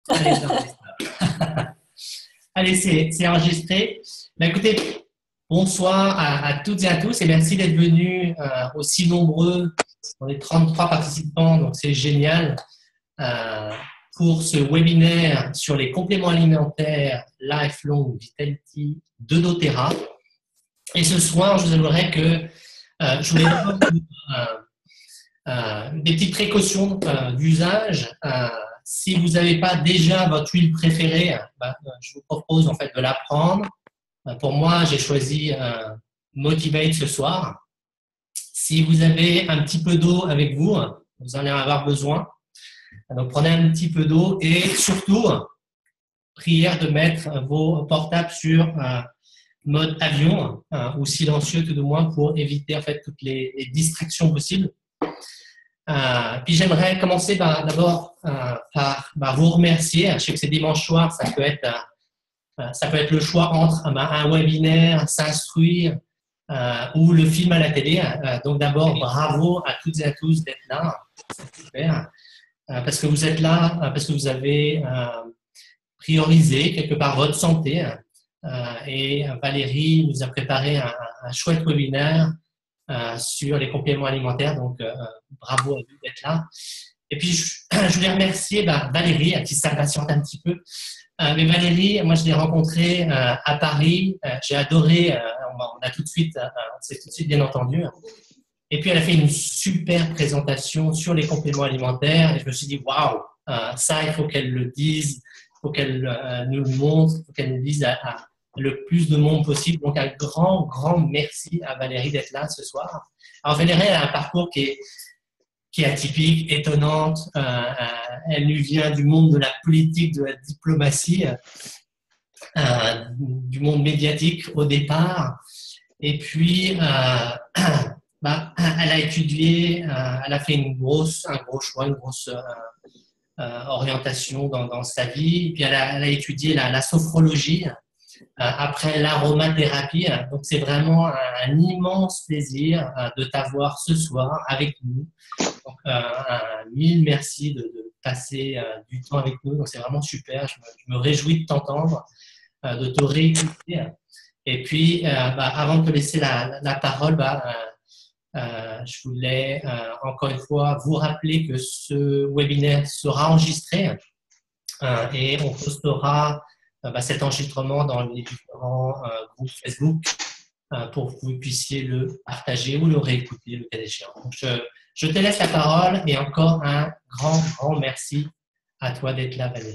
Allez, allez, c'est enregistré. Ben, écoutez, bonsoir à toutes et à tous et merci d'être venus aussi nombreux. On est 33 participants, donc c'est génial euh, pour ce webinaire sur les compléments alimentaires Lifelong Vitality de doTERRA. Et ce soir, je vous aimerais que je voulais d'abord des petites précautions d'usage. Si vous n'avez pas déjà votre huile préférée, je vous propose en fait de la prendre. Pour moi, j'ai choisi Motivate ce soir. Si vous avez un petit peu d'eau avec vous, vous en allez avoir besoin. Donc, prenez un petit peu d'eau et surtout, prière de mettre vos portables sur mode avion ou silencieux tout du moins pour éviter en fait toutes les distractions possibles. Puis j'aimerais commencer d'abord par vous remercier. Je sais que c'est dimanche soir, ça peut être le choix entre un webinaire, s'instruire ou le film à la télé. Donc d'abord, bravo à toutes et à tous d'être là. C'est super. Parce que vous êtes là, parce que vous avez priorisé quelque part votre santé. Et Valérie nous a préparé un chouette webinaire sur les compléments alimentaires. Donc, bravo à vous d'être là. Et puis, je voulais remercier Valérie, à qui s'impatiente un petit peu. Mais Valérie, moi, je l'ai rencontrée à Paris. J'ai adoré. On s'est tout de suite bien entendu. Et puis, elle a fait une super présentation sur les compléments alimentaires. Et je me suis dit, waouh, ça, il faut qu'elle le dise, il faut qu'elle nous le montre, il faut qu'elle nous dise à le plus de monde possible. Donc, un grand, grand merci à Valérie d'être là ce soir. Alors, Valérie, elle a un parcours qui est atypique, étonnante. Elle lui vient du monde de la politique, de la diplomatie, du monde médiatique au départ. Et puis, elle a étudié, elle a fait un gros choix, une grosse orientation dans sa vie. Et puis, elle a étudié la sophrologie. Après l'aromathérapie. Donc, c'est vraiment un immense plaisir de t'avoir ce soir avec nous. Donc, mille merci de passer du temps avec nous. Donc, c'est vraiment super. Je me réjouis de t'entendre, de te réécouter. Et puis, avant de te laisser la parole, je voulais encore une fois vous rappeler que ce webinaire sera enregistré et on postera cet enregistrement dans les différents groupes Facebook pour que vous puissiez le partager ou le réécouter le cas échéant. Donc, je te laisse la parole et encore un grand, grand merci à toi d'être là, Valérie.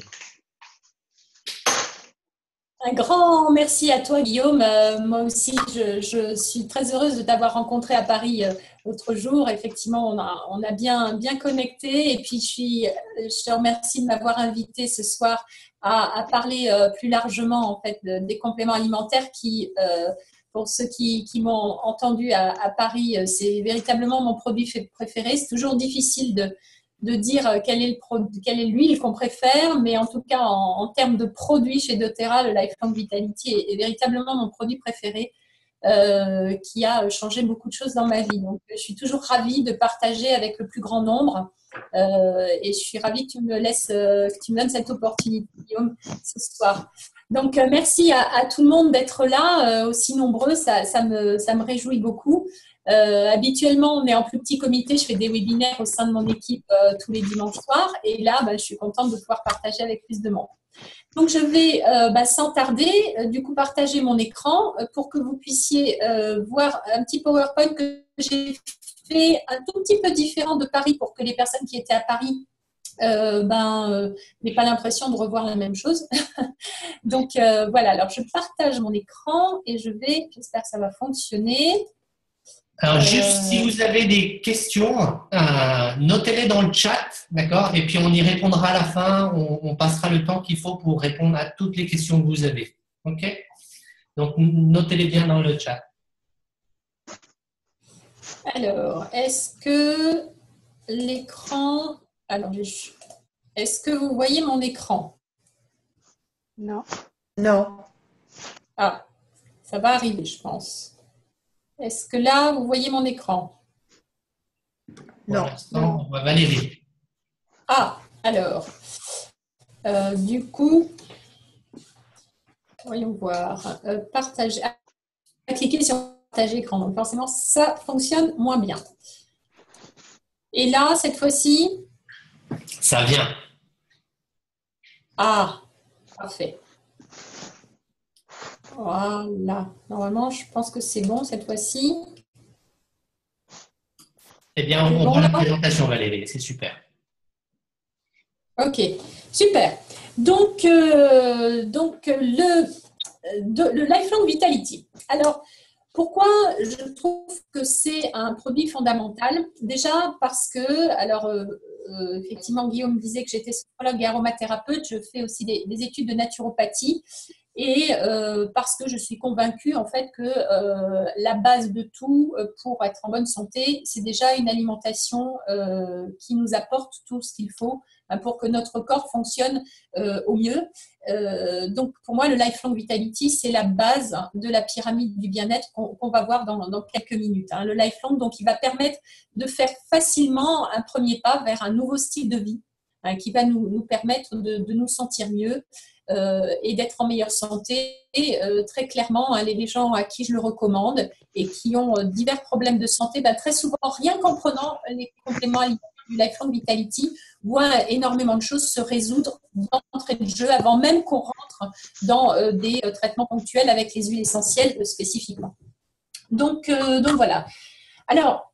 Un grand merci à toi, Guillaume. Moi aussi, je suis très heureuse de t'avoir rencontré à Paris l'autre jour. Effectivement, on a bien connecté. Et puis, je te remercie de m'avoir invité ce soir à parler plus largement en fait, des compléments alimentaires qui, pour ceux qui m'ont entendu à Paris, c'est véritablement mon produit préféré. C'est toujours difficile de dire quelle est l'huile qu'on préfère, mais en tout cas, en termes de produits chez doTERRA, le Lifelong Vitality est véritablement mon produit préféré qui a changé beaucoup de choses dans ma vie. Donc, je suis toujours ravie de partager avec le plus grand nombre et je suis ravie que tu me donnes cette opportunité, Guillaume, ce soir. Donc, merci à tout le monde d'être là, aussi nombreux, ça me réjouit beaucoup. Habituellement, on est en plus petit comité, je fais des webinaires au sein de mon équipe tous les dimanches soirs et là, je suis contente de pouvoir partager avec plus de monde. Donc, je vais sans tarder, du coup, partager mon écran pour que vous puissiez voir un petit PowerPoint que j'ai fait un tout petit peu différent de Paris pour que les personnes qui étaient à Paris n'aient pas l'impression de revoir la même chose. Donc, voilà, alors je partage mon écran et j'espère que ça va fonctionner. Alors, juste si vous avez des questions, notez-les dans le chat, d'accord? Et puis, on y répondra à la fin. On passera le temps qu'il faut pour répondre à toutes les questions que vous avez. OK? Donc, notez-les bien dans le chat. Alors, est-ce que l'écran… Alors, est-ce que vous voyez mon écran? Non. Non. Ah, ça va arriver, je pense. Est-ce que là, vous voyez mon écran? Non. On voit Valérie. Ah, alors. Du coup, voyons voir. Partager. Cliquer sur partager écran. Donc forcément, ça fonctionne moins bien. Et là, cette fois-ci, Ça vient. ah, parfait. Voilà. Normalement, je pense que c'est bon cette fois-ci. Eh bien, on voit la présentation, Valérie. C'est super. Ok, super. Donc le Lifelong Vitality. Alors, pourquoi je trouve que c'est un produit fondamental? Déjà parce que, alors, effectivement, Guillaume disait que j'étais sophrologue et aromathérapeute. Je fais aussi des études de naturopathie. Et parce que je suis convaincue en fait que la base de tout pour être en bonne santé, c'est déjà une alimentation qui nous apporte tout ce qu'il faut pour que notre corps fonctionne au mieux. Donc pour moi, le Lifelong Vitality, c'est la base de la pyramide du bien-être qu'on va voir dans quelques minutes. Le Lifelong, donc, il va permettre de faire facilement un premier pas vers un nouveau style de vie qui va nous permettre de nous sentir mieux. Et d'être en meilleure santé. Et très clairement, les gens à qui je le recommande et qui ont divers problèmes de santé, très souvent, rien qu'en prenant les compléments alimentaires du Lifelong Vitality, voient énormément de choses se résoudre d'entrée de jeu avant même qu'on rentre dans des traitements ponctuels avec les huiles essentielles spécifiquement. Donc voilà. Alors,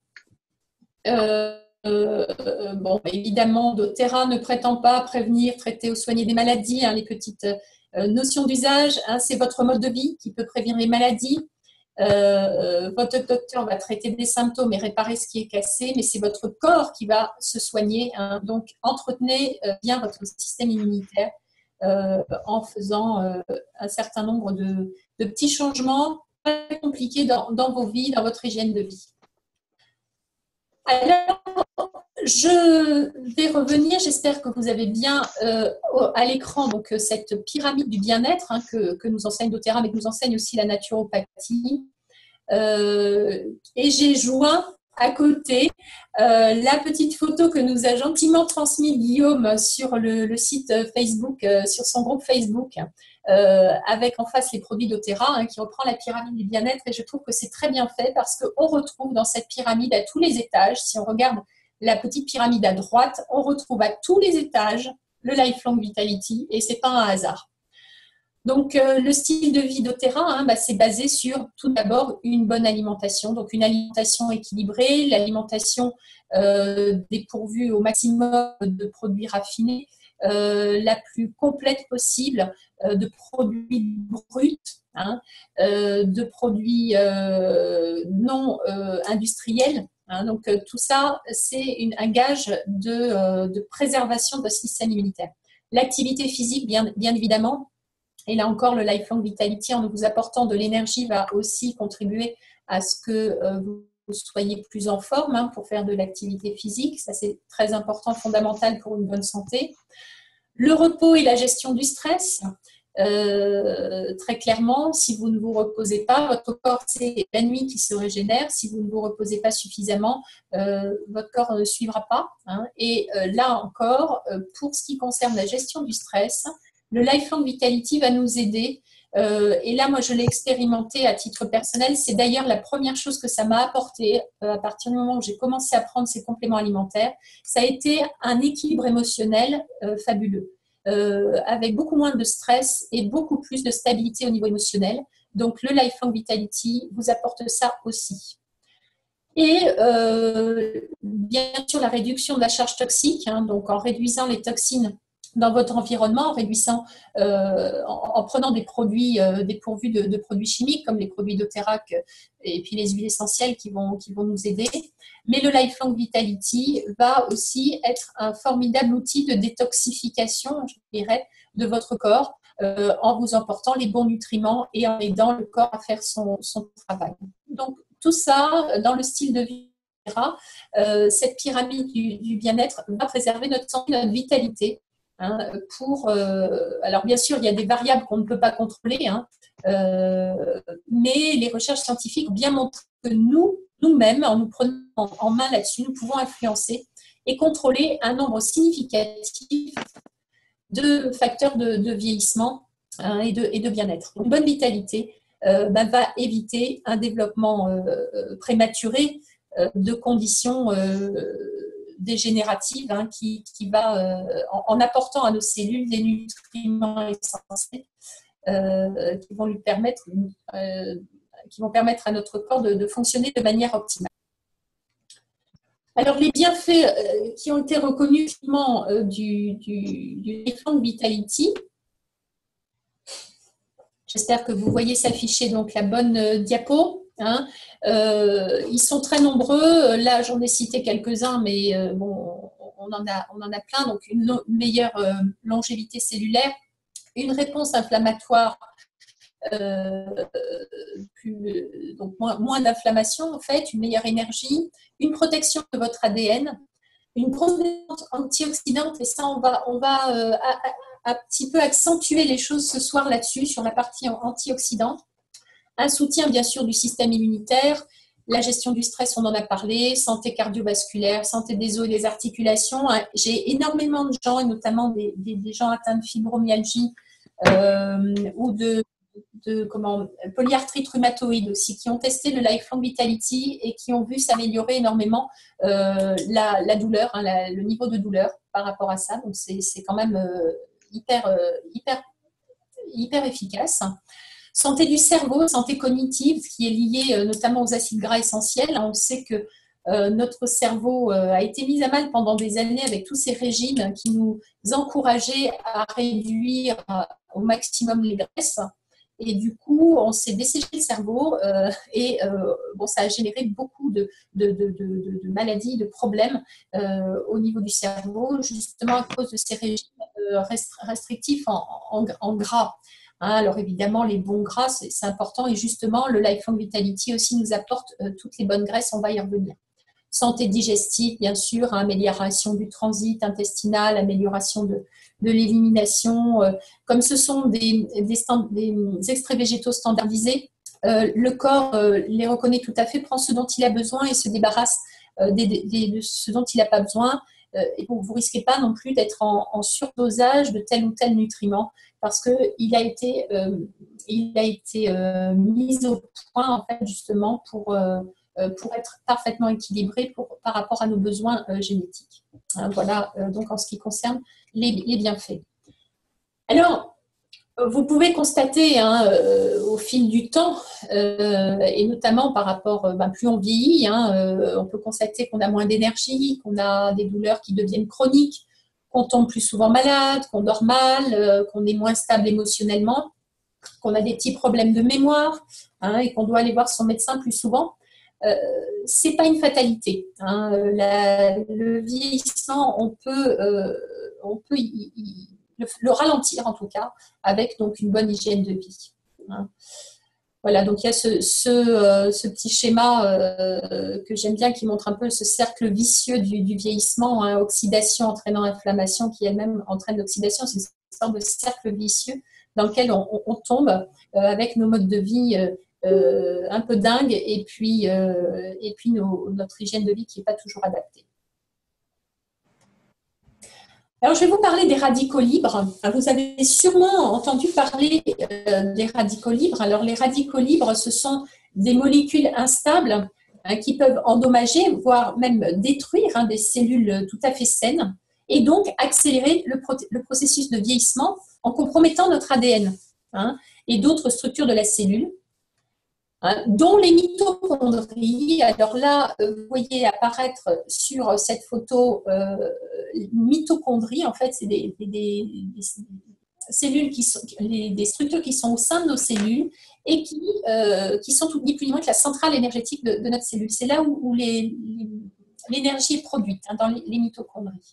bon, évidemment, doTERRA ne prétend pas prévenir, traiter ou soigner des maladies. Les petites notions d'usage, c'est votre mode de vie qui peut prévenir les maladies. Votre docteur va traiter des symptômes et réparer ce qui est cassé, mais c'est votre corps qui va se soigner. Donc, entretenez bien votre système immunitaire en faisant un certain nombre de petits changements très compliqués dans vos vies, dans votre hygiène de vie. Alors, je vais revenir, j'espère que vous avez bien à l'écran donc, cette pyramide du bien-être que nous enseigne doTERRA, mais que nous enseigne aussi la naturopathie. Et j'ai joint à côté la petite photo que nous a gentiment transmise Guillaume sur le site Facebook, sur son groupe Facebook, avec en face les produits doTERRA qui reprend la pyramide du bien-être. Et je trouve que c'est très bien fait parce qu'on retrouve dans cette pyramide à tous les étages, si on regarde la petite pyramide à droite, on retrouve à tous les étages le Lifelong Vitality et c'est pas un hasard. Donc, le style de vie doTERRA, c'est basé sur tout d'abord une bonne alimentation, donc une alimentation équilibrée, l'alimentation dépourvue au maximum de produits raffinés, la plus complète possible de produits bruts, de produits non industriels. Donc, tout ça, c'est un gage de préservation de votre système immunitaire. L'activité physique, bien évidemment. Et là encore, le Lifelong Vitality, en vous apportant de l'énergie, va aussi contribuer à ce que vous soyez plus en forme pour faire de l'activité physique. Ça, c'est très important, fondamental pour une bonne santé. Le repos et la gestion du stress. Très clairement, si vous ne vous reposez pas, votre corps, c'est la nuit qui se régénère. Si vous ne vous reposez pas suffisamment, votre corps ne suivra pas. Et là encore, pour ce qui concerne la gestion du stress, le Lifelong Vitality va nous aider. Et là, moi, je l'ai expérimenté à titre personnel. C'est d'ailleurs la première chose que ça m'a apporté à partir du moment où j'ai commencé à prendre ces compléments alimentaires. Ça a été un équilibre émotionnel fabuleux, avec beaucoup moins de stress et beaucoup plus de stabilité au niveau émotionnel. Donc, le Lifelong Vitality vous apporte ça aussi. Et bien sûr, la réduction de la charge toxique, donc en réduisant les toxines dans votre environnement, en prenant des produits dépourvus de produits chimiques comme les produits doTERRA et puis les huiles essentielles qui vont nous aider. Mais le Lifelong Vitality va aussi être un formidable outil de détoxification, je dirais, de votre corps en vous emportant les bons nutriments et en aidant le corps à faire son travail. Donc, tout ça, dans le style de vie, cette pyramide du bien-être va préserver notre santé, notre vitalité. Alors bien sûr, il y a des variables qu'on ne peut pas contrôler, mais les recherches scientifiques ont bien montré que nous-mêmes, en nous prenant en main là-dessus, nous pouvons influencer et contrôler un nombre significatif deux facteurs de vieillissement et de bien-être. Une bonne vitalité va éviter un développement prématuré de conditions dégénératives qui va, en apportant à nos cellules des nutriments essentiels qui vont permettre à notre corps de fonctionner de manière optimale. Alors, les bienfaits qui ont été reconnus du Lifelong Vitality, j'espère que vous voyez s'afficher donc la bonne diapo. Ils sont très nombreux. Là, j'en ai cité quelques-uns, mais bon, on en a plein. Donc, une meilleure longévité cellulaire, une réponse inflammatoire, donc moins d'inflammation en fait, une meilleure énergie, une protection de votre ADN, une composante antioxydante, et ça on va un petit peu accentuer les choses ce soir là-dessus, sur la partie antioxydante, un soutien bien sûr du système immunitaire, la gestion du stress, on en a parlé, santé cardiovasculaire, santé des os et des articulations. J'ai énormément de gens, et notamment des gens atteints de fibromyalgie ou de polyarthrite rhumatoïde aussi, qui ont testé le Lifelong Vitality et qui ont vu s'améliorer énormément la douleur, le niveau de douleur par rapport à ça. Donc, c'est quand même hyper efficace. Santé du cerveau, santé cognitive, qui est liée notamment aux acides gras essentiels. On sait que notre cerveau a été mis à mal pendant des années avec tous ces régimes qui nous encourageaient à réduire au maximum les graisses. Et du coup, on s'est desséché le cerveau ça a généré beaucoup de maladies, de problèmes au niveau du cerveau, justement à cause de ces régimes restrictifs en gras. Alors évidemment, les bons gras, c'est important, et justement, le Lifelong Vitality aussi nous apporte toutes les bonnes graisses, on va y revenir. Santé digestive, bien sûr, amélioration du transit intestinal, amélioration de l'élimination. Comme ce sont des extraits végétaux standardisés, le corps les reconnaît tout à fait, prend ce dont il a besoin et se débarrasse de ce dont il n'a pas besoin. Et vous ne risquez pas non plus d'être en surdosage de tel ou tel nutriment, parce qu'il a été mis au point en fait, justement pour être parfaitement équilibré par rapport à nos besoins génétiques. Voilà, donc en ce qui concerne les bienfaits. Alors, vous pouvez constater au fil du temps, et notamment par rapport, plus on vieillit, on peut constater qu'on a moins d'énergie, qu'on a des douleurs qui deviennent chroniques, qu'on tombe plus souvent malade, qu'on dort mal, qu'on est moins stable émotionnellement, qu'on a des petits problèmes de mémoire, et qu'on doit aller voir son médecin plus souvent. C'est pas une fatalité. Le vieillissement, on peut le ralentir en tout cas, avec donc une bonne hygiène de vie. Voilà, donc il y a ce petit schéma que j'aime bien, qui montre un peu ce cercle vicieux du vieillissement, oxydation entraînant inflammation, qui elle-même entraîne l'oxydation. C'est une sorte de cercle vicieux dans lequel on tombe avec nos modes de vie un peu dingues, et puis notre hygiène de vie qui n'est pas toujours adaptée. Alors, je vais vous parler des radicaux libres. Vous avez sûrement entendu parler des radicaux libres. Alors, les radicaux libres, ce sont des molécules instables qui peuvent endommager, voire même détruire des cellules tout à fait saines, et donc accélérer le processus de vieillissement en compromettant notre ADN et d'autres structures de la cellule, dont les mitochondries. Alors là, vous voyez apparaître sur cette photo mitochondries. En fait, c'est des cellules des structures qui sont au sein de nos cellules et qui sont ni plus ni moins que la centrale énergétique de notre cellule. C'est là où l'énergie est produite, dans les mitochondries.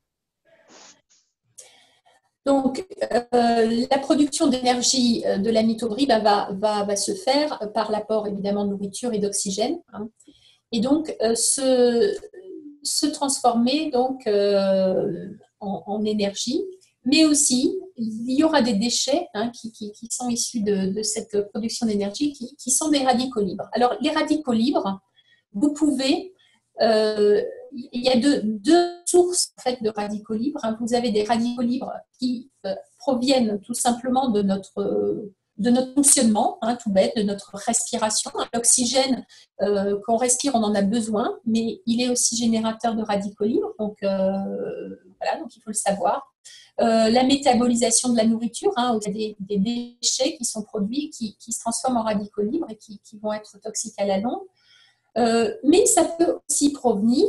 Donc, la production d'énergie de la mitochondrie va se faire par l'apport évidemment de nourriture et d'oxygène, et donc se transformer donc en énergie, mais aussi il y aura des déchets qui sont issus de cette production d'énergie qui sont des radicaux libres. Alors, les radicaux libres, vous pouvez, il y a deux sources en fait, de radicaux libres. Vous avez des radicaux libres qui proviennent tout simplement de notre fonctionnement, tout bête, de notre respiration. L'oxygène qu'on respire, on en a besoin, mais il est aussi générateur de radicaux libres, donc voilà, donc il faut le savoir. La métabolisation de la nourriture, des déchets qui sont produits, qui se transforment en radicaux libres et qui vont être toxiques à la longue. Mais ça peut aussi provenir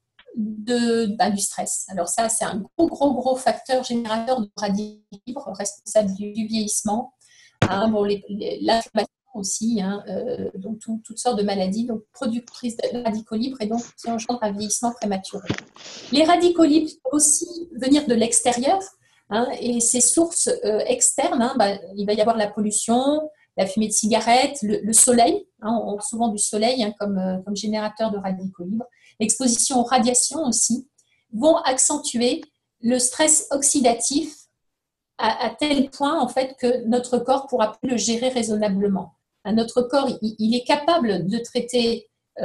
du stress. Alors ça, c'est un gros facteur générateur de radicaux libres, responsable du vieillissement. L'inflammation aussi, donc toutes sortes de maladies, donc productrices de radicaux libres et donc qui engendrent un vieillissement prématuré. Les radicaux libres peuvent aussi venir de l'extérieur, et ces sources externes, il va y avoir la pollution, la fumée de cigarette, le soleil, on a souvent du soleil comme générateur de radicaux libres, l'exposition aux radiations aussi, vont accentuer le stress oxydatif à tel point en fait que notre corps ne pourra plus le gérer raisonnablement. Notre corps, il est capable de traiter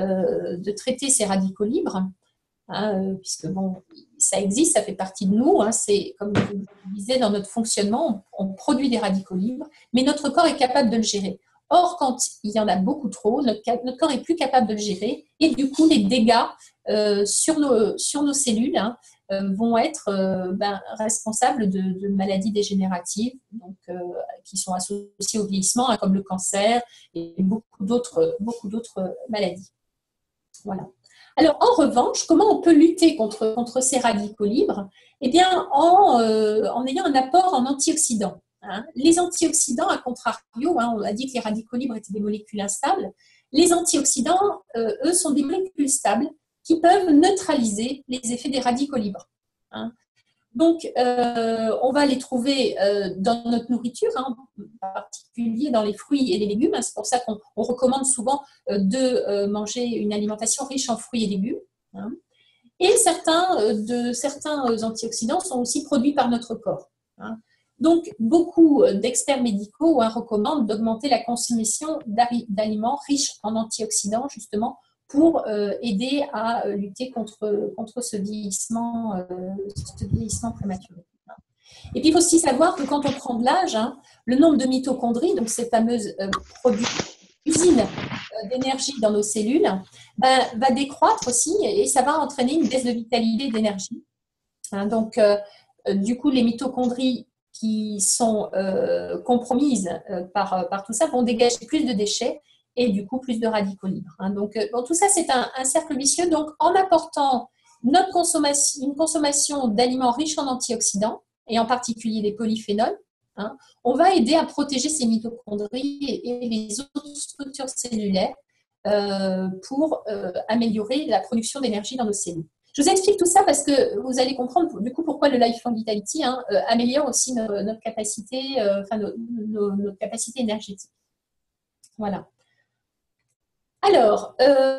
ces radicaux libres, puisque bon, ça existe, ça fait partie de nous, c'est comme je le disais, dans notre fonctionnement, on produit des radicaux libres, mais notre corps est capable de le gérer. Or, quand il y en a beaucoup trop, notre corps est plus capable de le gérer, et du coup, les dégâts sur nos cellules vont être responsables de maladies dégénératives, donc, qui sont associées au vieillissement, comme le cancer et beaucoup d'autres maladies. Voilà. Alors, en revanche, comment on peut lutter contre ces radicaux libres? Eh bien, en ayant un apport en antioxydants. Les antioxydants, à contrario, on a dit que les radicaux libres étaient des molécules instables. Les antioxydants, eux, sont des molécules stables qui peuvent neutraliser les effets des radicaux libres. Donc, on va les trouver dans notre nourriture, en particulier dans les fruits et les légumes. C'est pour ça qu'on recommande souvent de manger une alimentation riche en fruits et légumes. Et certains antioxydants sont aussi produits par notre corps. Donc, beaucoup d'experts médicaux recommandent d'augmenter la consommation d'aliments riches en antioxydants, justement, pour aider à lutter contre ce vieillissement prématuré. Et puis, il faut aussi savoir que quand on prend de l'âge, le nombre de mitochondries, donc ces fameuses usines d'énergie dans nos cellules, va décroître aussi et ça va entraîner une baisse de vitalité et d'énergie. Donc, du coup, les mitochondries qui sont compromises par tout ça vont dégager plus de déchets et du coup plus de radicaux libres. Donc, tout ça, c'est un cercle vicieux. Donc, en apportant une consommation d'aliments riches en antioxydants, et en particulier les polyphénols, on va aider à protéger ces mitochondries et les autres structures cellulaires pour améliorer la production d'énergie dans nos cellules. Je vous explique tout ça parce que vous allez comprendre du coup pourquoi le Lifelong Vitality améliore aussi notre capacité, notre capacité énergétique. Voilà. Alors,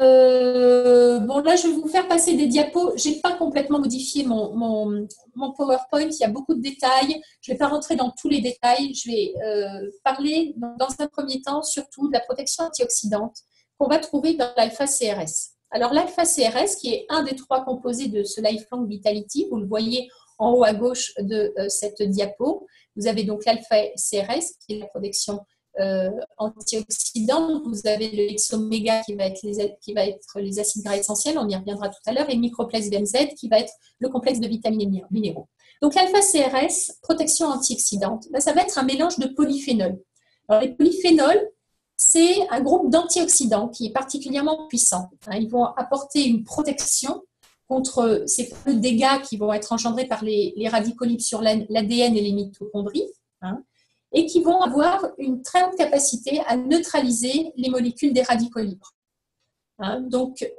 bon là, je vais vous faire passer des diapos. Je n'ai pas complètement modifié mon PowerPoint. Il y a beaucoup de détails. Je ne vais pas rentrer dans tous les détails. Je vais parler dans un premier temps surtout de la protection antioxydante qu'on va trouver dans l'alpha-CRS. Alors, l'alpha-CRS, qui est un des 3 composés de ce Lifelong Vitality, vous le voyez en haut à gauche de cette diapo. Vous avez donc l'alpha-CRS, qui est la protection antioxydants. Vous avez le X-oméga qui va être les acides gras essentiels, on y reviendra tout à l'heure, et le microplex BMZ qui va être le complexe de vitamines et minéraux. Donc l'alpha-CRS, protection antioxydante, ça va être un mélange de polyphénols. Alors les polyphénols, c'est un groupe d'antioxydants qui est particulièrement puissant. Ils vont apporter une protection contre ces dégâts qui vont être engendrés par les radicaux libres sur l'ADN et les mitochondries, et qui vont avoir une très haute capacité à neutraliser les molécules des radicaux libres. Donc,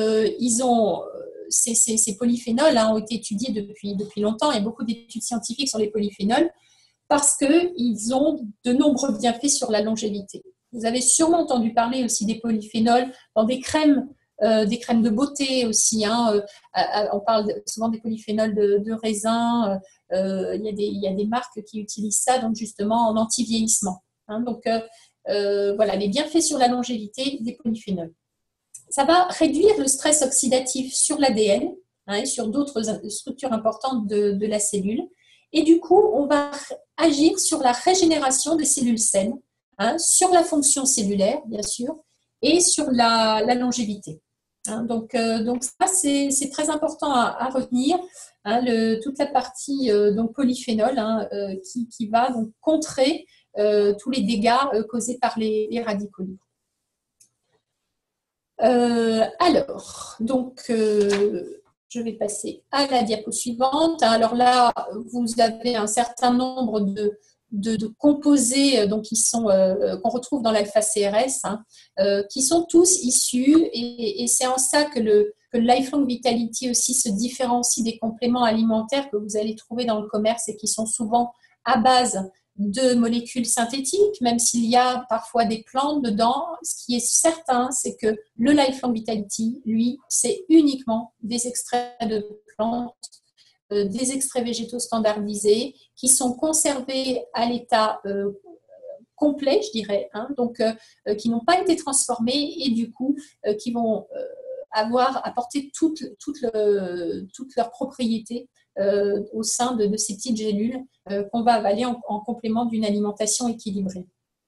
ces polyphénols ont été étudiés depuis longtemps. Il y a beaucoup d'études scientifiques sur les polyphénols parce qu'ils ont de nombreux bienfaits sur la longévité. Vous avez sûrement entendu parler aussi des polyphénols dans des crèmes de beauté aussi. On parle souvent des polyphénols de raisin. Il y a des marques qui utilisent ça donc justement en anti-vieillissement. Donc, voilà, les bienfaits sur la longévité des polyphénols. Ça va réduire le stress oxydatif sur l'ADN, hein, et sur d'autres structures importantes de la cellule. Et du coup, on va agir sur la régénération des cellules saines, hein, sur la fonction cellulaire, bien sûr, et sur la longévité. Hein, donc ça, c'est très important à retenir, hein, toute la partie donc polyphénol, hein, qui va donc contrer tous les dégâts causés par les radicaux libres. Alors, donc, je vais passer à la diapo suivante. Alors là, vous avez un certain nombre de composés donc, qu'on retrouve dans l'alpha-CRS, hein, qui sont tous issus, et c'est en ça que le Lifelong Vitality aussi se différencie des compléments alimentaires que vous allez trouver dans le commerce et qui sont souvent à base de molécules synthétiques, même s'il y a parfois des plantes dedans. Ce qui est certain, c'est que le Lifelong Vitality, lui, c'est uniquement des extraits de plantes, des extraits végétaux standardisés qui sont conservés à l'état complet, je dirais, hein, donc qui n'ont pas été transformés et du coup qui vont avoir apporté toutes leurs propriétés au sein de ces petites gélules qu'on va avaler en complément d'une alimentation équilibrée.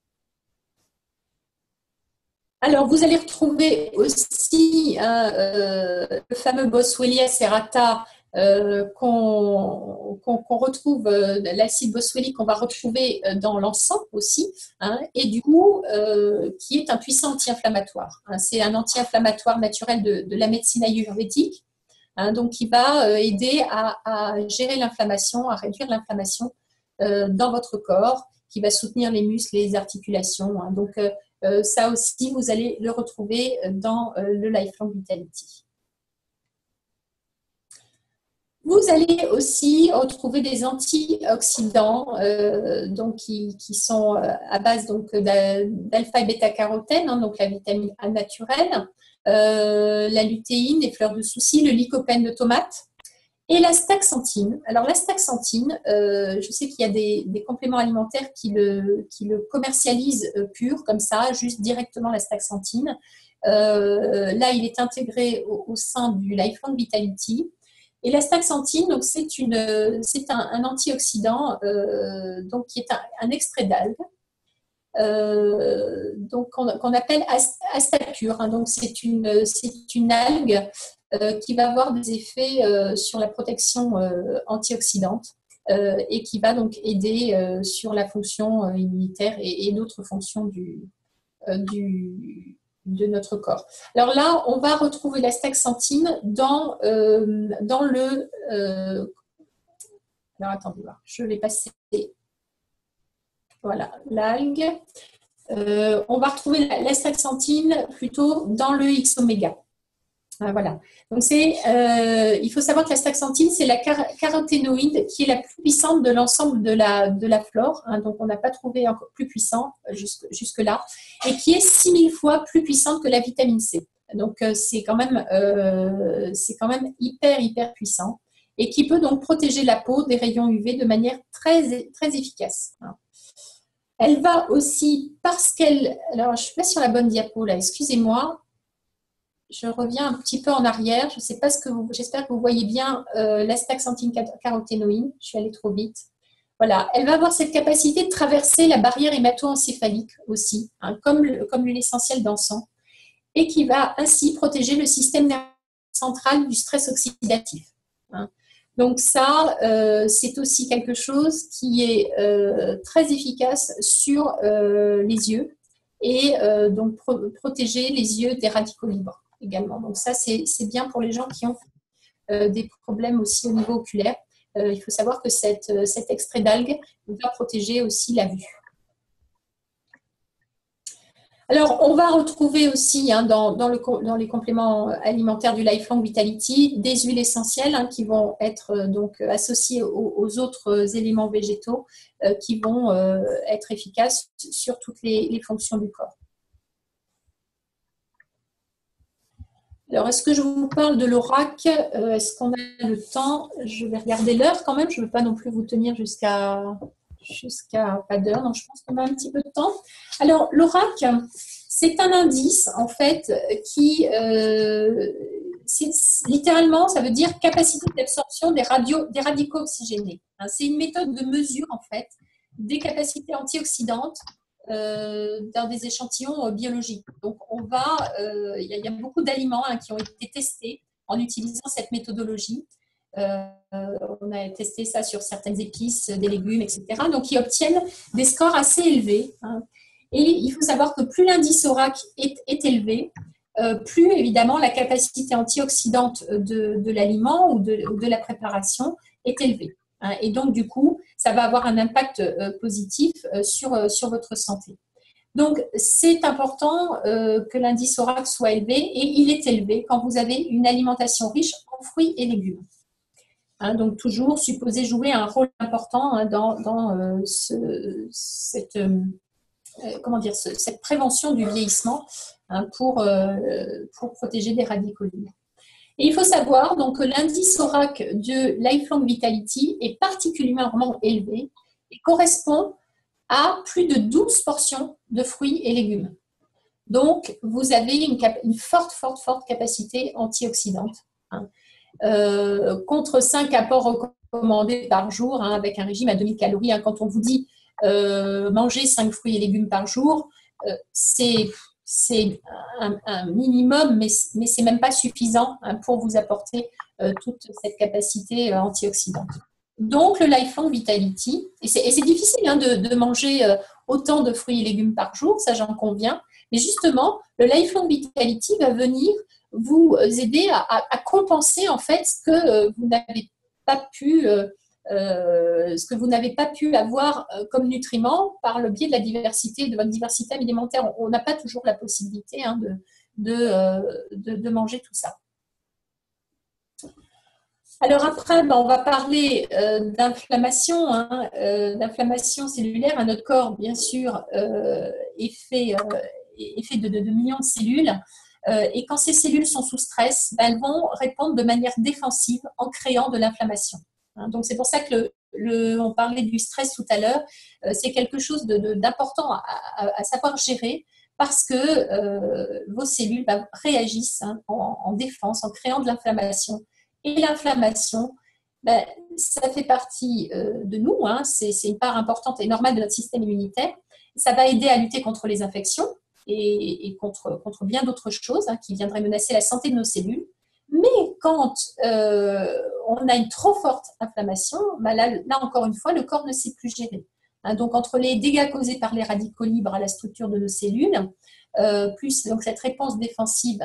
Alors, vous allez retrouver aussi le fameux Boswellia serrata qu'on retrouve, l'acide boswellique qu'on va retrouver dans l'encens aussi, hein, et du coup, qui est un puissant anti-inflammatoire. Hein, c'est un anti-inflammatoire naturel de la médecine ayurvédique, hein, donc qui va aider à gérer l'inflammation, à réduire l'inflammation dans votre corps, qui va soutenir les muscles et les articulations. Hein, donc, ça aussi, vous allez le retrouver dans le Lifelong Vitality. Vous allez aussi retrouver des antioxydants donc qui sont à base d'alpha et bêta-carotène, hein, donc la vitamine A naturelle, la lutéine, les fleurs de souci, le lycopène de tomate et l'astaxanthine. Alors l'astaxanthine, je sais qu'il y a des compléments alimentaires qui le commercialisent pur, comme ça, juste directement l'astaxanthine. Là, il est intégré au sein du Lifelong Vitality. Et l'astaxanthine, c'est un antioxydant donc qui est un extrait d'algue, donc qu'on appelle Astacure. Hein, donc c'est une algue qui va avoir des effets sur la protection antioxydante et qui va donc aider sur la fonction immunitaire et d'autres fonctions de notre corps. Alors là, on va retrouver l'astaxanthine dans le... alors attendez, je vais passer... Voilà, l'algue. On va retrouver l'astaxanthine plutôt dans le X-oméga. Voilà. Donc il faut savoir que l'astaxanthine, c'est la caroténoïde qui est la plus puissante de l'ensemble de la flore. Hein, donc, on n'a pas trouvé encore plus puissant jusque-là. Et qui est 6000 fois plus puissante que la vitamine C. Donc, c'est quand même hyper puissant. Et qui peut donc protéger la peau des rayons UV de manière très, très efficace. Hein. Elle va aussi, parce qu'elle... Alors, je ne suis pas sur la bonne diapo, là, excusez-moi. Je reviens un petit peu en arrière. Je ne sais pas j'espère que vous voyez bien l'astaxanthine caroténoïde. Je suis allée trop vite. Voilà, elle va avoir cette capacité de traverser la barrière hémato-encéphalique aussi, hein, comme l'huile essentielle d'encens, et qui va ainsi protéger le système nerveux central du stress oxydatif. Hein. Donc ça, c'est aussi quelque chose qui est très efficace sur les yeux et donc protéger les yeux des radicaux libres également. Donc ça, c'est bien pour les gens qui ont des problèmes aussi au niveau oculaire. Il faut savoir que cet extrait d'algue va protéger aussi la vue. Alors, on va retrouver aussi hein, dans les compléments alimentaires du Lifelong Vitality des huiles essentielles hein, qui vont être donc associées aux autres éléments végétaux qui vont être efficaces sur toutes les fonctions du corps. Alors, est-ce que je vous parle de l'ORAC? Est-ce qu'on a le temps? Je vais regarder l'heure quand même. Je ne veux pas non plus vous tenir jusqu'à pas d'heure. Donc, je pense qu'on a un petit peu de temps. Alors, l'ORAC, c'est un indice, en fait, qui littéralement, ça veut dire capacité d'absorption des radicaux oxygénés. C'est une méthode de mesure, en fait, des capacités antioxydantes dans des échantillons biologiques. Donc, il y a beaucoup d'aliments qui ont été testés en utilisant cette méthodologie. On a testé ça sur certaines épices, des légumes, etc. Donc, ils obtiennent des scores assez élevés. Et il faut savoir que plus l'indice ORAC est élevé, plus évidemment la capacité antioxydante de l'aliment ou de la préparation est élevée. Et donc, du coup, ça va avoir un impact positif sur votre santé. Donc, c'est important que l'indice ORAC soit élevé, et il est élevé quand vous avez une alimentation riche en fruits et légumes. Donc, toujours supposé jouer un rôle important dans cette prévention du vieillissement pour protéger des radicaux libres. Et il faut savoir donc, que l'indice ORAC de Lifelong Vitality est particulièrement élevé et correspond à plus de 12 portions de fruits et légumes. Donc, vous avez une forte capacité antioxydante. Contre 5 apports recommandés par jour, avec un régime à 2000 calories. Quand on vous dit manger 5 fruits et légumes par jour, c'est un minimum, mais ce n'est même pas suffisant pour vous apporter toute cette capacité antioxydante. Donc, le Lifelong Vitality, et c'est difficile de manger autant de fruits et légumes par jour, ça j'en conviens, mais justement, le Lifelong Vitality va venir vous aider à compenser en fait ce que vous n'avez pas pu avoir comme nutriments par le biais de votre diversité alimentaire. On n'a pas toujours la possibilité de manger tout ça. Alors après, on va parler d'inflammation, d'inflammation cellulaire. Notre corps, bien sûr, est fait de millions de cellules. Et quand ces cellules sont sous stress, elles vont répondre de manière défensive en créant de l'inflammation. Donc, c'est pour ça que on parlait du stress tout à l'heure. C'est quelque chose d'important à savoir gérer parce que vos cellules réagissent en défense, en créant de l'inflammation. Et l'inflammation, ça fait partie de nous. C'est une part importante et normale de notre système immunitaire. Ça va aider à lutter contre les infections et contre bien d'autres choses qui viendraient menacer la santé de nos cellules. Mais quand on a une trop forte inflammation, là encore une fois, le corps ne sait plus gérer. Donc, entre les dégâts causés par les radicaux libres à la structure de nos cellules, plus donc, cette réponse défensive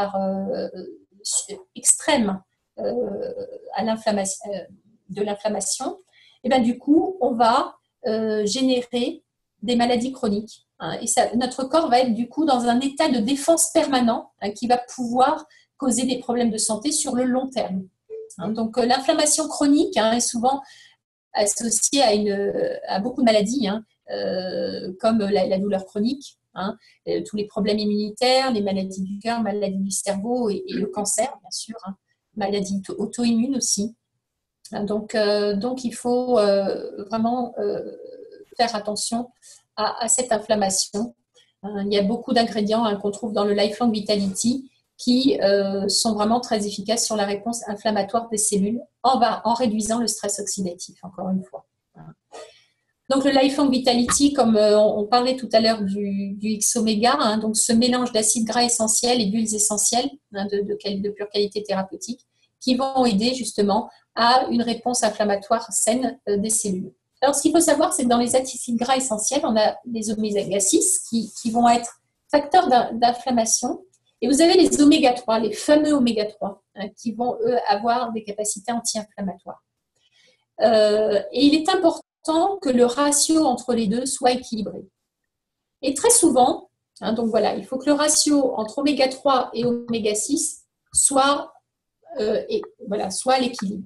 extrême à de l'inflammation, et du coup, on va générer des maladies chroniques. Et notre corps va être du coup dans un état de défense permanent qui va pouvoir causer des problèmes de santé sur le long terme. Donc, l'inflammation chronique est souvent associée à beaucoup de maladies, comme la douleur chronique, tous les problèmes immunitaires, les maladies du cœur, maladies du cerveau et le cancer, bien sûr, maladies auto-immunes aussi. Donc, il faut vraiment faire attention à cette inflammation. Il y a beaucoup d'ingrédients qu'on trouve dans le Lifelong Vitality qui sont vraiment très efficaces sur la réponse inflammatoire des cellules en réduisant le stress oxydatif, encore une fois. Donc, le Lifelong Vitality, comme on parlait tout à l'heure du X-Oméga, donc ce mélange d'acides gras essentiels et d'huiles essentielles de pure qualité thérapeutique qui vont aider justement à une réponse inflammatoire saine des cellules. Alors, ce qu'il faut savoir, c'est que dans les acides gras essentiels, on a les oméga 6 qui vont être facteurs d'inflammation. Et vous avez les oméga 3, les fameux oméga 3, qui vont, eux, avoir des capacités anti-inflammatoires. Et il est important que le ratio entre les deux soit équilibré. Et très souvent, donc voilà, il faut que le ratio entre oméga 3 et oméga 6 soit à l'équilibre.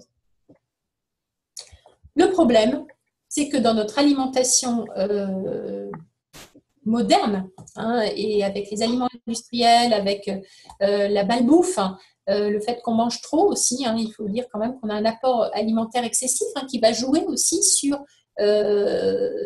Le problème, c'est que dans notre alimentation moderne, et avec les aliments industriels, avec la malbouffe, le fait qu'on mange trop aussi, il faut dire quand même qu'on a un apport alimentaire excessif qui va jouer aussi sur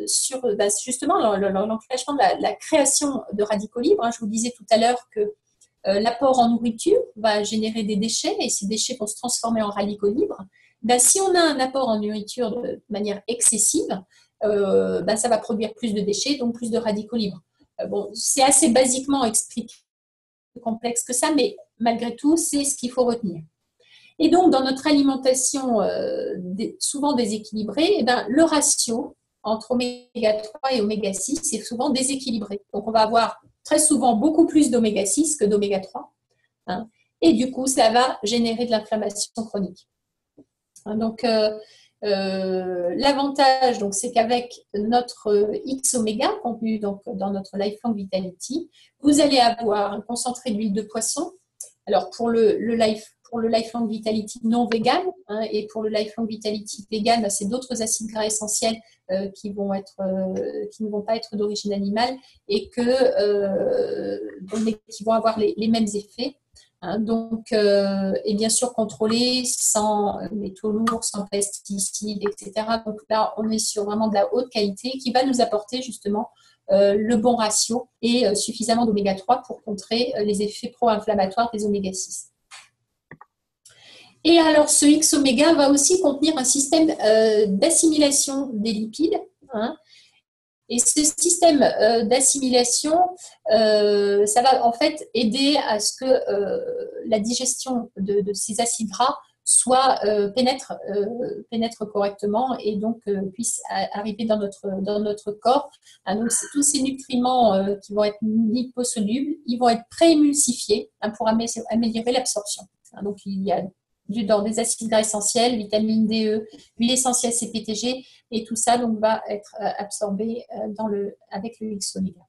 justement l'enclenchement de la création de radicaux libres. Je vous disais tout à l'heure que l'apport en nourriture va générer des déchets et ces déchets vont se transformer en radicaux libres. Ben, si on a un apport en nourriture de manière excessive, ben, ça va produire plus de déchets, donc plus de radicaux libres. Bon, c'est assez basiquement expliqué, plus complexe que ça, mais malgré tout, c'est ce qu'il faut retenir. Et donc, dans notre alimentation souvent déséquilibrée, eh ben, le ratio entre oméga 3 et oméga 6 est souvent déséquilibré. Donc, on va avoir très souvent beaucoup plus d'oméga 6 que d'oméga 3. Hein, et du coup, ça va générer de l'inflammation chronique. Donc, l'avantage, c'est qu'avec notre X-oméga contenu donc, dans notre Lifelong Vitality, vous allez avoir un concentré d'huile de poisson. Alors, pour le Lifelong Vitality non vegan et pour le Lifelong Vitality vegan, c'est d'autres acides gras essentiels qui ne vont pas être d'origine animale et qui vont avoir les mêmes effets. Et bien sûr contrôlé sans métaux lourds, sans pesticides, etc. Donc là, on est sur vraiment de la haute qualité qui va nous apporter justement le bon ratio et suffisamment d'oméga 3 pour contrer les effets pro-inflammatoires des oméga 6. Et alors, ce X-oméga va aussi contenir un système d'assimilation des lipides. Et ce système d'assimilation, ça va en fait aider à ce que la digestion de ces acides gras pénètre correctement et donc puisse arriver dans notre corps. Donc, tous ces nutriments qui vont être liposolubles, ils vont être pré-émulsifiés pour améliorer l'absorption. Donc, il y a dans des acides gras essentiels, vitamine D, E, huile essentielle CPTG, et tout ça donc, va être absorbé avec le X-oméga.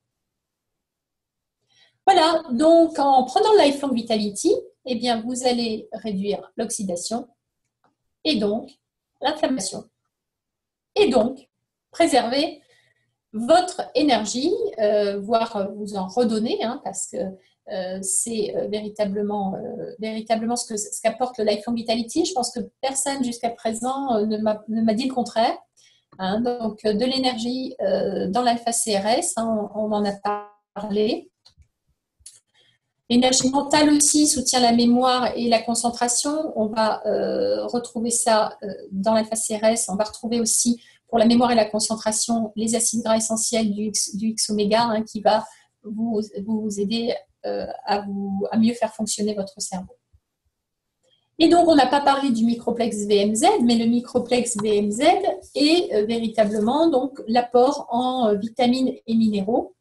Voilà, donc en prenant le Lifelong Vitality, eh bien, vous allez réduire l'oxydation et donc l'inflammation et donc préserver votre énergie, voire vous en redonner, parce que c'est véritablement ce qu'apporte le Lifelong Vitality. Je pense que personne jusqu'à présent ne m'a dit le contraire. Donc, de l'énergie dans l'alpha-CRS, on en a parlé. L'énergie mentale aussi soutient la mémoire et la concentration. On va retrouver ça dans l'alpha-CRS. On va retrouver aussi, pour la mémoire et la concentration, les acides gras essentiels du X-oméga qui va vous aider à mieux faire fonctionner votre cerveau. Et donc, on n'a pas parlé du microplex VMZ, mais le microplex VMZ est véritablement donc l'apport en vitamines et minéraux.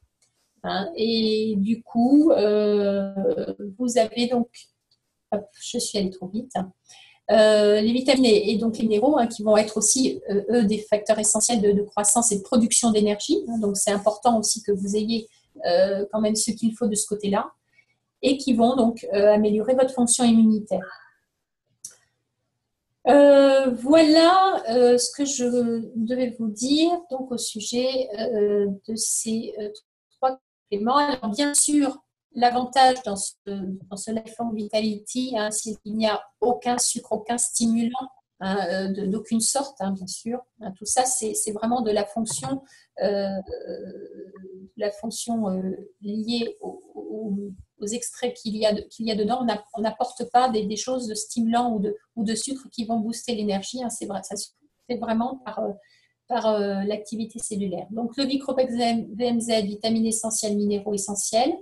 Et du coup, vous avez donc, je suis allée trop vite, les vitamines et donc les minéraux qui vont être aussi, eux, des facteurs essentiels de croissance et de production d'énergie. Donc, c'est important aussi que vous ayez quand même ce qu'il faut de ce côté-là et qui vont donc améliorer votre fonction immunitaire. Voilà ce que je devais vous dire donc, au sujet de ces trois éléments. Alors, bien sûr, l'avantage dans ce Lifelong Vitality, c'est qu'il n'y a aucun sucre, aucun stimulant d'aucune sorte, bien sûr. Tout ça, c'est vraiment de la fonction, liée aux extraits qu'il y a dedans. On n'apporte pas des choses de stimulants ou de sucre qui vont booster l'énergie. C'est vrai, ça se fait vraiment par l'activité cellulaire. Donc, le microplex VMZ, vitamines essentielles, minéraux essentiels.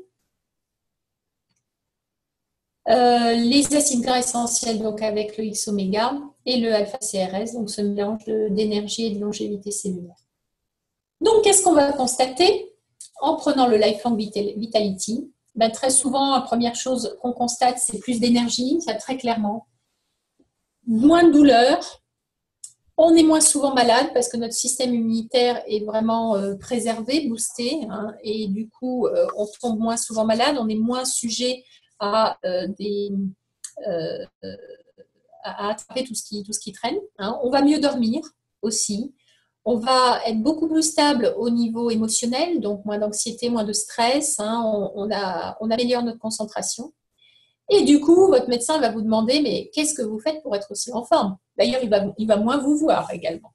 Les acides gras essentiels donc avec le X-oméga et le alpha-CRS, donc ce mélange d'énergie et de longévité cellulaire. Donc, qu'est-ce qu'on va constater en prenant le Lifelong Vitality? Très souvent, la première chose qu'on constate, c'est plus d'énergie, ça très clairement. Moins de douleur. On est moins souvent malade parce que notre système immunitaire est vraiment préservé, boosté. Et du coup, on tombe moins souvent malade, on est moins sujet à attraper tout ce qui traîne. On va mieux dormir aussi. On va être beaucoup plus stable au niveau émotionnel, donc moins d'anxiété, moins de stress. On améliore notre concentration. Et du coup, votre médecin va vous demander, mais qu'est-ce que vous faites pour être aussi en forme? D'ailleurs, il va moins vous voir également.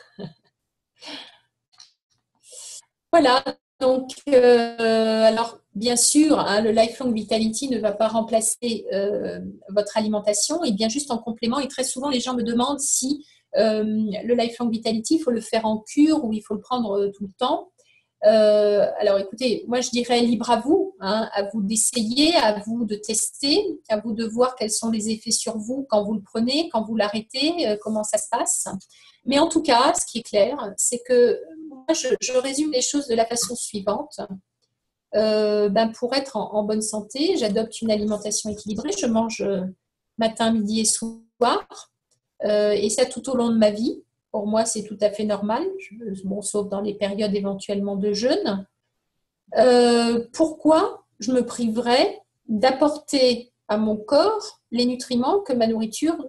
Voilà. Donc, alors, bien sûr, hein, le Lifelong Vitality ne va pas remplacer votre alimentation, et bien juste en complément. Et très souvent, les gens me demandent si le Lifelong Vitality, il faut le faire en cure ou il faut le prendre tout le temps. Alors écoutez, moi je dirais libre à vous, hein, à vous d'essayer, à vous de tester, à vous de voir quels sont les effets sur vous quand vous le prenez, quand vous l'arrêtez, comment ça se passe. Mais en tout cas, ce qui est clair, c'est que moi je résume les choses de la façon suivante. Pour être en bonne santé, j'adopte une alimentation équilibrée, je mange matin, midi et soir, et ça tout au long de ma vie. Pour moi, c'est tout à fait normal, sauf dans les périodes éventuellement de jeûne. Pourquoi je me priverais d'apporter à mon corps les nutriments que ma nourriture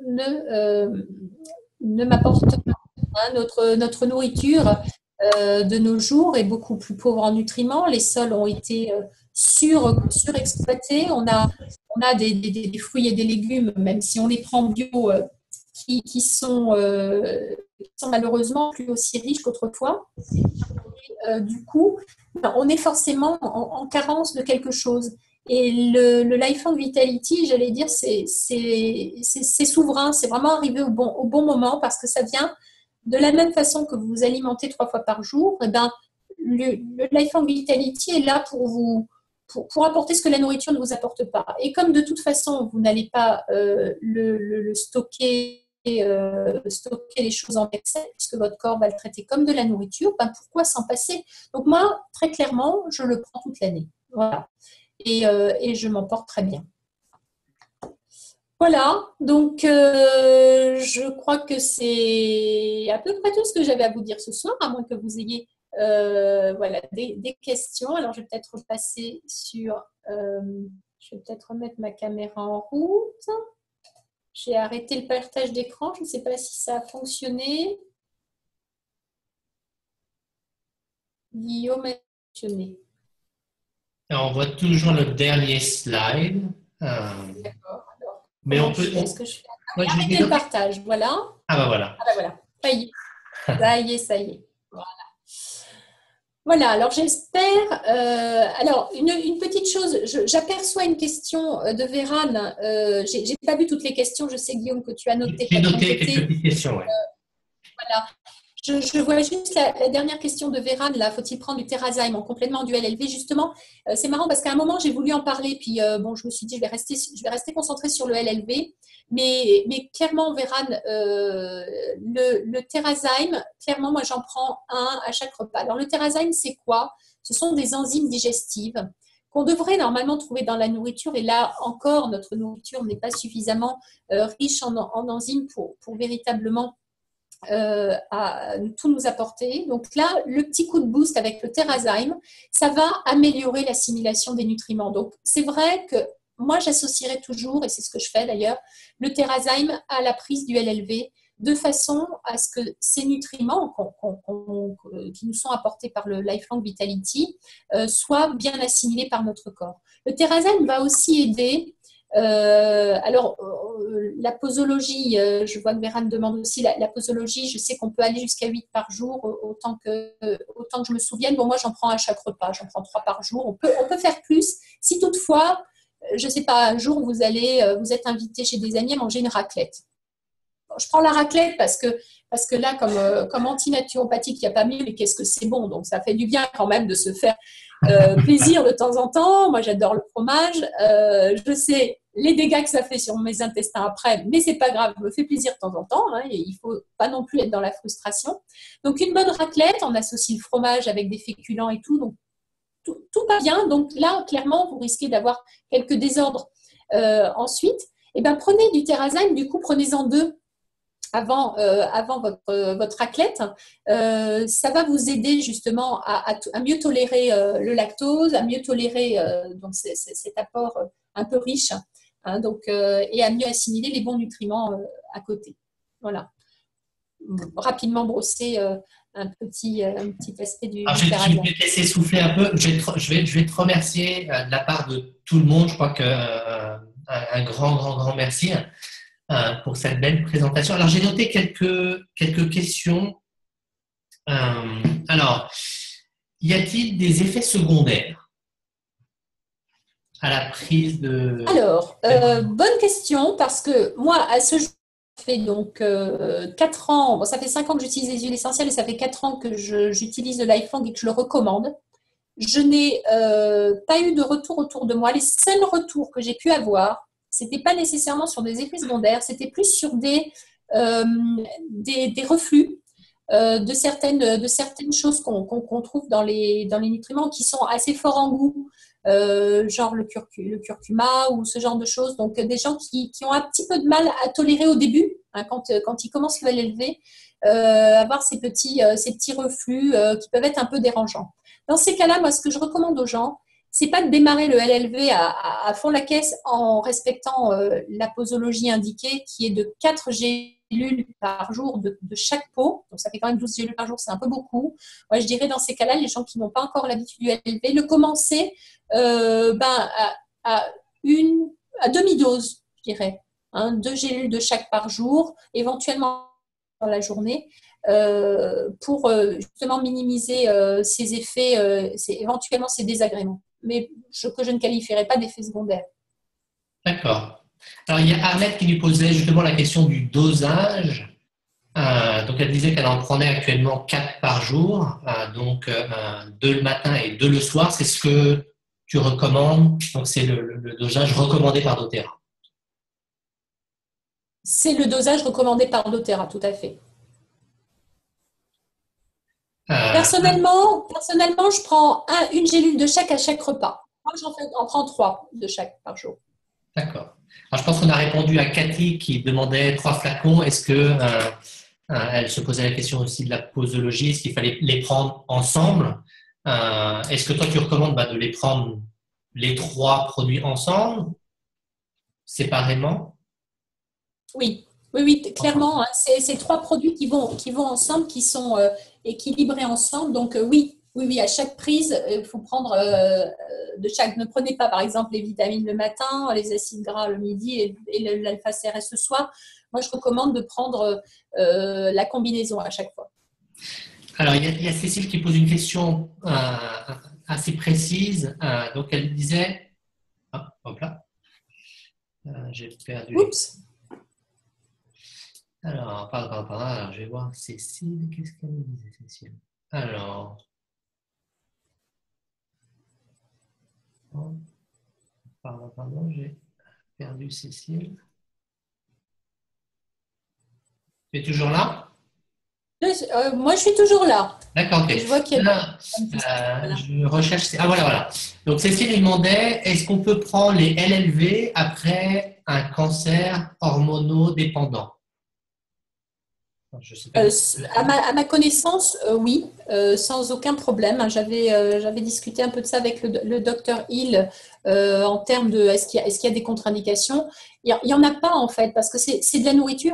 ne m'apporte pas, hein, notre nourriture de nos jours est beaucoup plus pauvre en nutriments. Les sols ont été surexploités. On a des fruits et des légumes, même si on les prend bio, qui sont malheureusement plus aussi riches qu'autrefois. Du coup, on est forcément en carence de quelque chose. Et le Lifelong Vitality, j'allais dire, c'est souverain, c'est vraiment arrivé au bon moment, parce que ça vient de la même façon que vous vous alimentez 3 fois par jour. Et le Lifelong Vitality est là pour apporter ce que la nourriture ne vous apporte pas. Et comme de toute façon, vous n'allez pas le stocker les choses en excès, puisque votre corps va le traiter comme de la nourriture, pourquoi s'en passer? Donc moi, très clairement, je le prends toute l'année. Voilà. Et je m'en porte très bien. Voilà, donc je crois que c'est à peu près tout ce que j'avais à vous dire ce soir, à moins que vous ayez des questions. Alors, je vais peut-être repasser sur... je vais peut-être remettre ma caméra en route. J'ai arrêté le partage d'écran. Je ne sais pas si ça a fonctionné. Guillaume a fonctionné. On voit toujours le dernier slide. D'accord. Alors, mais on peut... Est-ce que je fais... arrêter le partage, voilà. Ah voilà. Voilà. Ça y est. Ça y est. Voilà, alors j'espère. Alors, une petite chose, j'aperçois une question de Vérane. Je n'ai pas vu toutes les questions, je sais, Guillaume, que tu as noté. J'ai noté quelques petites questions, oui. Voilà. Je vois juste la dernière question de Vérane, là, faut-il prendre du Terrazyme en complément du LLV? Justement, c'est marrant parce qu'à un moment, j'ai voulu en parler, puis je me suis dit, je vais rester concentrée sur le LLV. Mais clairement, Vérane, le Terrazyme, clairement, moi, j'en prends un à chaque repas. Alors, le Terrazyme, c'est quoi? Ce sont des enzymes digestives qu'on devrait normalement trouver dans la nourriture. Et là, encore, notre nourriture n'est pas suffisamment riche en enzymes pour véritablement à tout nous apporter. Donc là, le petit coup de boost avec le Terrazyme, ça va améliorer l'assimilation des nutriments. Donc c'est vrai que moi, j'associerais toujours, et c'est ce que je fais d'ailleurs, le Terrazyme à la prise du LLV, de façon à ce que ces nutriments qui nous sont apportés par le Lifelong Vitality soient bien assimilés par notre corps. Le Terrazyme va aussi aider. La posologie, je vois que Vérane demande aussi la posologie, je sais qu'on peut aller jusqu'à 8 par jour, autant que je me souvienne. Bon, moi, j'en prends à chaque repas, j'en prends 3 par jour. On peut faire plus. Si toutefois, je ne sais pas, un jour, vous êtes invité chez des amis à manger une raclette. Bon, je prends la raclette parce que là, comme anti-naturopathique, il n'y a pas mieux, mais qu'est-ce que c'est bon. Donc, ça fait du bien quand même de se faire plaisir de temps en temps. Moi, j'adore le fromage. Je sais les dégâts que ça fait sur mes intestins après, mais c'est pas grave, je me fais plaisir de temps en temps. Hein, et il faut pas non plus être dans la frustration. Donc, une bonne raclette, on associe le fromage avec des féculents et tout. Donc, tout va bien. Donc là, clairement, vous risquez d'avoir quelques désordres. Ensuite, prenez du Terrazyme. Du coup, prenez-en 2. Avant votre raclette, ça va vous aider justement à mieux tolérer le lactose, à mieux tolérer donc cet apport un peu riche, hein, et à mieux assimiler les bons nutriments à côté. Voilà. Rapidement brosser un petit aspect du Terrazyme. Je vais te laisser souffler un peu. Je vais te remercier de la part de tout le monde. Je crois un grand merci pour cette belle présentation. Alors, j'ai noté quelques questions. Alors, y a-t-il des effets secondaires à la prise de… Alors, bonne question, parce que moi, à ce jour, ça fait donc 4 ans, bon, ça fait 5 ans que j'utilise les huiles essentielles et ça fait 4 ans que j'utilise le Lifelong et que je le recommande. Je n'ai pas eu de retour autour de moi. Les seuls retours que j'ai pu avoir, c'était pas nécessairement sur des effets secondaires, c'était plus sur des reflux de certaines choses qu'on trouve dans les nutriments qui sont assez forts en goût, genre le curcuma ou ce genre de choses. Donc, des gens qui ont un petit peu de mal à tolérer au début, hein, quand ils commencent le LLV, avoir ces petits reflux qui peuvent être un peu dérangeants. Dans ces cas-là, moi, ce que je recommande aux gens, c'est pas de démarrer le LLV à fond la caisse en respectant la posologie indiquée qui est de 4 gélules par jour de chaque pot. Donc, ça fait quand même 12 gélules par jour, c'est un peu beaucoup. Moi, je dirais dans ces cas-là, les gens qui n'ont pas encore l'habitude du LLV, le commencer à demi-dose, je dirais. 2 gélules de chaque par jour, éventuellement dans la journée. Pour justement minimiser ces effets, éventuellement ces désagréments, mais que je ne qualifierais pas d'effets secondaires. D'accord. Alors, il y a Ahmed qui lui posait justement la question du dosage. Donc, elle disait qu'elle en prenait actuellement 4 par jour, donc 2 le matin et 2 le soir. C'est ce que tu recommandes. Donc, c'est le dosage recommandé par doTERRA. C'est le dosage recommandé par doTERRA, tout à fait. Personnellement, je prends une gélule de chaque à chaque repas. Moi, j'en prends 3 de chaque par jour. D'accord. Alors, je pense qu'on a répondu à Cathy qui demandait 3 flacons. Est-ce que elle se posait la question aussi de la posologie, est-ce qu'il fallait les prendre ensemble? Est-ce que toi tu recommandes de les prendre les 3 produits ensemble, séparément? Oui, clairement, hein, c'est 3 produits qui vont ensemble, qui sont équilibrés ensemble. Donc oui, à chaque prise, il faut prendre de chaque. Ne prenez pas, par exemple, les vitamines le matin, les acides gras le midi et l'alpha-CRS le soir. Moi, je recommande de prendre la combinaison à chaque fois. Alors, il y a Cécile qui pose une question assez précise. Donc, elle disait… Ah, hop là. J'ai perdu. Oups. Alors, pardon. Alors, je vais voir Cécile. Qu'est-ce qu'elle me disait, Cécile? Alors… Pardon, j'ai perdu Cécile. Tu es toujours là? Moi, je suis toujours là. D'accord, ok. Je vois qu'il y a Je recherche… Ah, voilà. Donc, Cécile demandait, est-ce qu'on peut prendre les LLV après un cancer hormonodépendant? Je sais pas. à ma connaissance, oui, sans aucun problème. J'avais discuté un peu de ça avec le docteur Hill en termes de est-ce qu'il y a des contre-indications. Il n'y en a pas en fait, parce que c'est de la nourriture.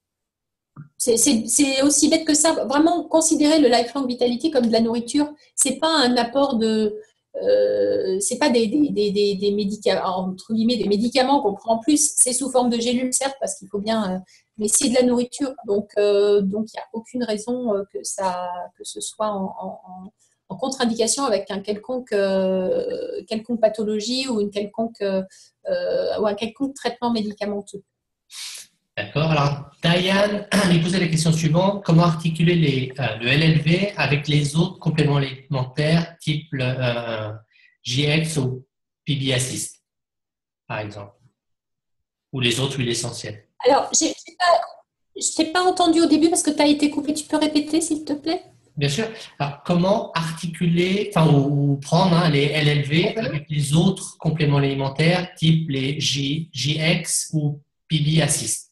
C'est aussi bête que ça. Vraiment considérer le Lifelong Vitality comme de la nourriture, c'est pas un apport c'est pas des médicaments, entre guillemets, des médicaments qu'on prend en plus. C'est sous forme de gélules, certes, parce qu'il faut bien, mais c'est de la nourriture. Donc il n'y a aucune raison que ce soit en contre-indication avec quelconque pathologie ou ou un quelconque traitement médicamenteux. D'accord. Alors, Diane lui posait la question suivante. Comment articuler le LLV avec les autres compléments alimentaires type JX ou PB Assist, par exemple, ou les autres huiles essentielles? Alors, je ne t'ai pas entendu au début parce que tu as été coupé. Tu peux répéter, s'il te plaît? Bien sûr. Alors, comment articuler, ou prendre les LLV avec les autres compléments alimentaires type les JX ou PB Assist?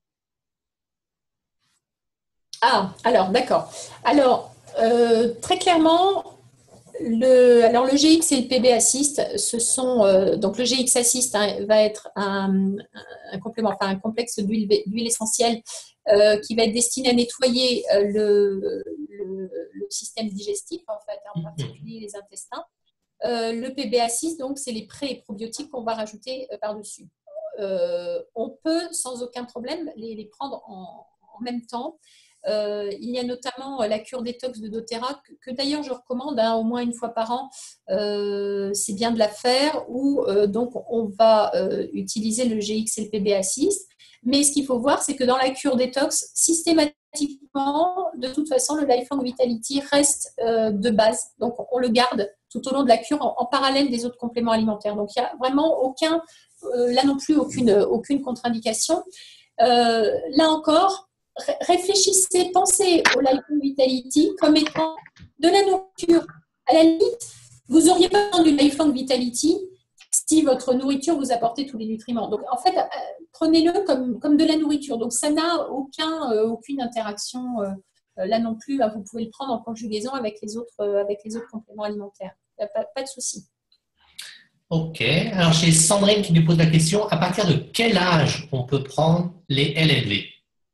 Ah, alors, d'accord. Alors, très clairement, le GX et le PB Assist, donc le GX Assist va être un complément, enfin un complexe d'huile essentielle qui va être destiné à nettoyer le système digestif, en fait, en particulier les intestins. Le PB Assist, donc, c'est les pré- et probiotiques qu'on va rajouter par-dessus. On peut sans aucun problème les prendre en même temps. Il y a notamment la cure détox de doTERRA, que d'ailleurs je recommande au moins une fois par an. C'est bien de la faire, où donc on va utiliser le GXLPBA6. Mais ce qu'il faut voir, c'est que dans la cure détox, systématiquement, de toute façon, le Lifelong Vitality reste de base. Donc, on le garde tout au long de la cure en parallèle des autres compléments alimentaires. Donc, il n'y a vraiment là non plus, aucune contre-indication. Là encore, réfléchissez, pensez au Lifelong Vitality comme étant de la nourriture. À la limite, vous n'auriez pas besoin du Lifelong Vitality si votre nourriture vous apportait tous les nutriments. Donc, en fait, prenez-le comme de la nourriture. Donc, ça n'a aucune interaction là non plus. Vous pouvez le prendre en conjugaison avec les autres compléments alimentaires. Il n'y a pas de souci. Ok. Alors, j'ai Sandrine qui nous pose la question, à partir de quel âge on peut prendre les LLV?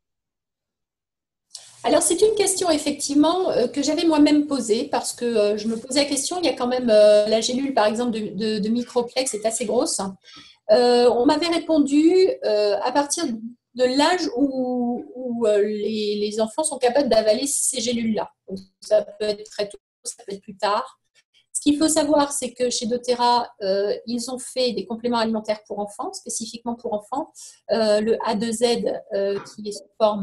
Alors, c'est une question effectivement que j'avais moi-même posée parce que je me posais la question, il y a quand même la gélule par exemple de Microplex est assez grosse. On m'avait répondu à partir de l'âge où les enfants sont capables d'avaler ces gélules-là. Donc, ça peut être très tôt, ça peut être plus tard. Ce qu'il faut savoir, c'est que chez doTERRA, ils ont fait des compléments alimentaires pour enfants, spécifiquement pour enfants. Le A2Z, qui est sous forme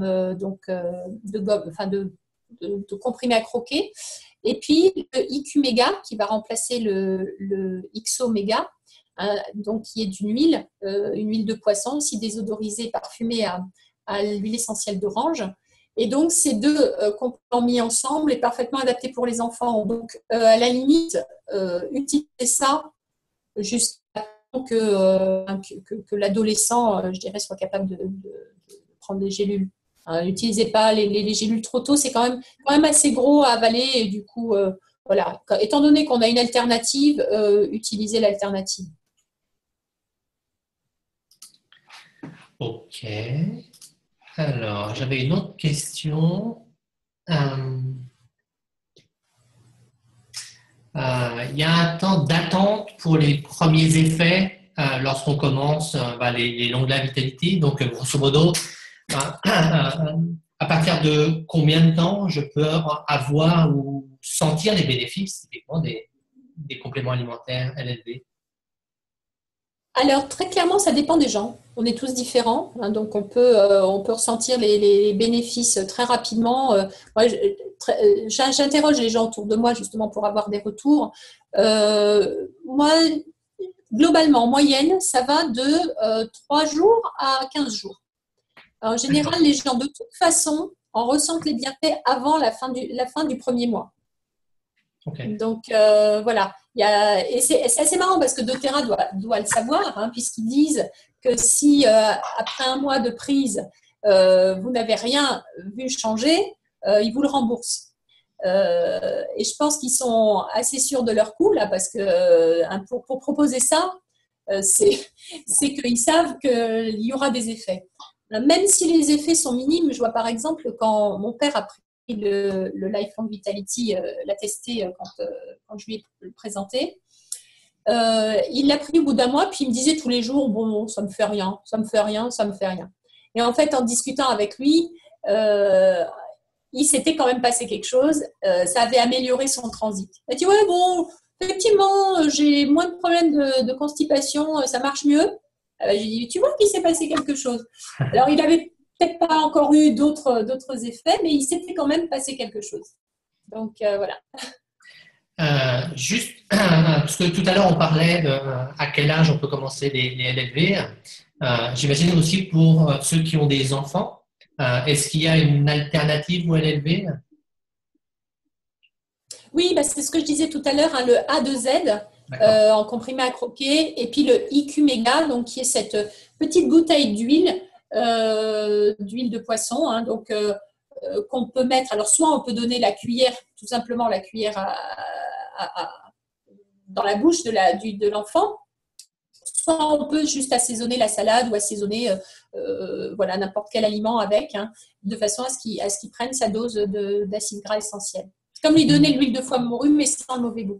de comprimé à croquer. Et puis, le IQ Méga, qui va remplacer le XO Méga, donc qui est une huile de poisson, aussi désodorisée, parfumée à l'huile essentielle d'orange. Et donc, ces deux compléments mis ensemble est parfaitement adapté pour les enfants. Donc, à la limite, utilisez ça jusqu'à que l'adolescent, je dirais, soit capable de prendre des gélules. N'utilisez pas les gélules trop tôt, c'est quand même assez gros à avaler. Et du coup, voilà. Étant donné qu'on a une alternative, utilisez l'alternative. Ok. Alors, j'avais une autre question. Il y a un temps d'attente pour les premiers effets lorsqu'on commence les longs de la vitalité. Donc, grosso modo, à partir de combien de temps je peux avoir ou sentir les bénéfices typiquement des compléments alimentaires LLV? Alors, très clairement, ça dépend des gens. On est tous différents, donc on peut ressentir les bénéfices très rapidement. Moi, j'interroge les gens autour de moi justement pour avoir des retours. Moi, globalement, en moyenne, ça va de 3 jours à 15 jours. En général, les gens, de toute façon, en ressentent les bienfaits avant la fin du premier mois. Okay. Donc, voilà. Et c'est assez marrant parce que doTERRA doit le savoir, puisqu'ils disent que si, après 1 mois de prise, vous n'avez rien vu changer, ils vous le remboursent. Et je pense qu'ils sont assez sûrs de leur coup, là, parce que pour proposer ça, c'est qu'ils savent qu'il y aura des effets. Même si les effets sont minimes, je vois par exemple quand mon père a pris le Lifelong Vitality, l'a testé quand je lui ai présenté. Il l'a pris au bout d'1 mois, puis il me disait tous les jours, bon, ça me fait rien, ça me fait rien, ça me fait rien. Et en fait, en discutant avec lui, il s'était quand même passé quelque chose, ça avait amélioré son transit. Il a dit, ouais, bon, effectivement, j'ai moins de problèmes de constipation, ça marche mieux. J'ai dit, tu vois qu'il s'est passé quelque chose. Alors, il avait peut-être pas encore eu d'autres effets, mais il s'était quand même passé quelque chose. Donc, voilà. Juste, parce que tout à l'heure, on parlait de à quel âge on peut commencer les LLV. J'imagine aussi pour ceux qui ont des enfants, est-ce qu'il y a une alternative au LLV? Oui, c'est ce que je disais tout à l'heure, le A2Z en comprimé à croquer, et puis le IQ Méga, donc qui est cette petite bouteille d'huile de poisson, donc qu'on peut mettre. Alors, soit on peut donner la cuillère, tout simplement la cuillère dans la bouche de l'enfant, soit on peut juste assaisonner la salade ou assaisonner n'importe quel aliment avec, de façon à ce qu'il prenne sa dose d'acides gras essentiels. C'est comme lui donner l'huile de foie morue, mais sans le mauvais goût.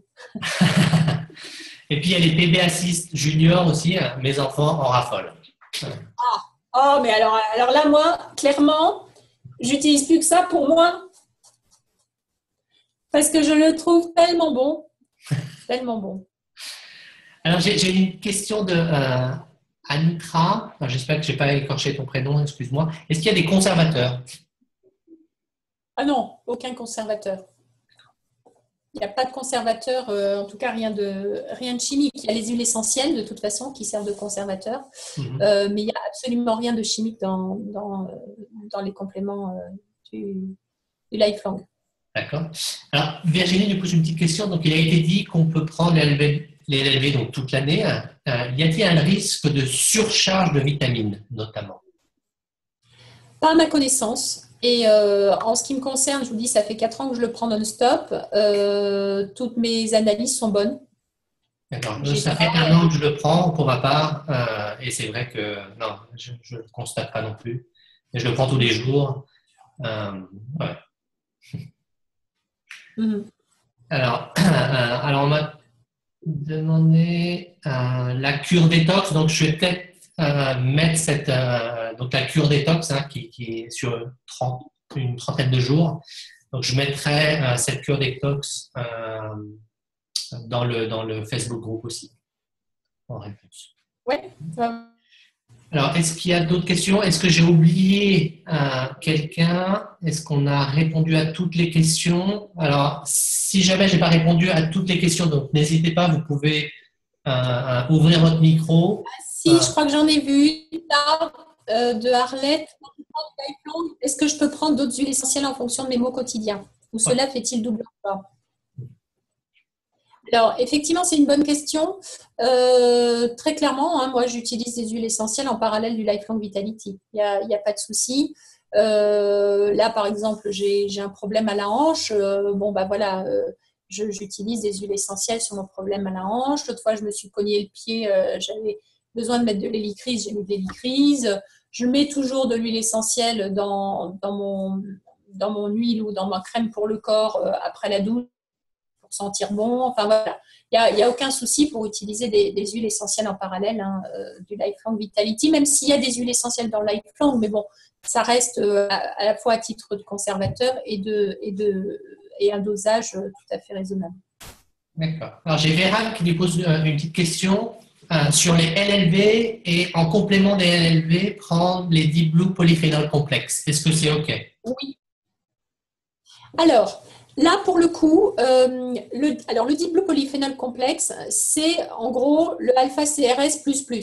Et puis, il y a les PBA6 juniors aussi, mes enfants en raffolent. Mais alors là, moi, clairement, J'utilise plus que ça pour moi parce que je le trouve tellement bon. Tellement bon. Alors, j'ai une question de Anitra. Alors, j'espère que je n'ai pas écorché ton prénom, excuse-moi. Est-ce qu'il y a des conservateurs? Ah non, aucun conservateur. Il n'y a pas de conservateur, en tout cas rien de chimique. Il y a les huiles essentielles de toute façon qui servent de conservateur, mais il n'y a absolument rien de chimique dans les compléments du Lifelong. D'accord. Alors, Virginie nous pose une petite question. Donc, il a été dit qu'on peut prendre les LLV donc, toute l'année. Y a-t-il un risque de surcharge de vitamines, notamment? Pas à ma connaissance. Et en ce qui me concerne, je vous dis, ça fait 4 ans que je le prends non-stop. Toutes mes analyses sont bonnes. D'accord. Ça fait 1 an que je le prends pour ma part. Et c'est vrai que non, je ne le constate pas non plus. Et je le prends tous les jours. Ouais. Alors, on m'a demandé la cure détox. Donc, je vais peut-être mettre donc la cure détox qui est sur une trentaine de jours. Donc, je mettrai cette cure détox dans le Facebook groupe aussi, en réponse. Oui. Alors, est-ce qu'il y a d'autres questions? Est-ce que j'ai oublié quelqu'un? Est-ce qu'on a répondu à toutes les questions? Alors, si jamais je n'ai pas répondu à toutes les questions, donc n'hésitez pas, vous pouvez ouvrir votre micro. Si, je crois que j'en ai vu là, de Arlette. Est-ce que je peux prendre d'autres huiles essentielles en fonction de mes maux quotidiens? Ou cela fait-il double pas? Alors, effectivement, c'est une bonne question. Très clairement, moi, j'utilise des huiles essentielles en parallèle du Lifelong Vitality. Il n'y a pas de souci. Là, par exemple, j'ai un problème à la hanche. J'utilise des huiles essentielles sur mon problème à la hanche. L'autre fois, je me suis cogné le pied. J'avais besoin de mettre de l'hélicryse. J'ai mis de l'hélicryse. Je mets toujours de l'huile essentielle dans mon huile ou dans ma crème pour le corps après la douche, pour sentir bon. Enfin voilà, il n'y a aucun souci pour utiliser des huiles essentielles en parallèle du Lifelong Vitality, même s'il y a des huiles essentielles dans le Lifelong, mais bon, ça reste à la fois à titre de conservateur et un dosage tout à fait raisonnable. D'accord. Alors j'ai Véran qui lui pose une petite question sur les LLV et en complément des LLV, prendre les Deep Blue Polyphénol Complex. Est-ce que c'est OK? Oui. Alors, là, pour le coup, le Deep Blue Polyphénol Complex, c'est en gros le alpha-CRS++.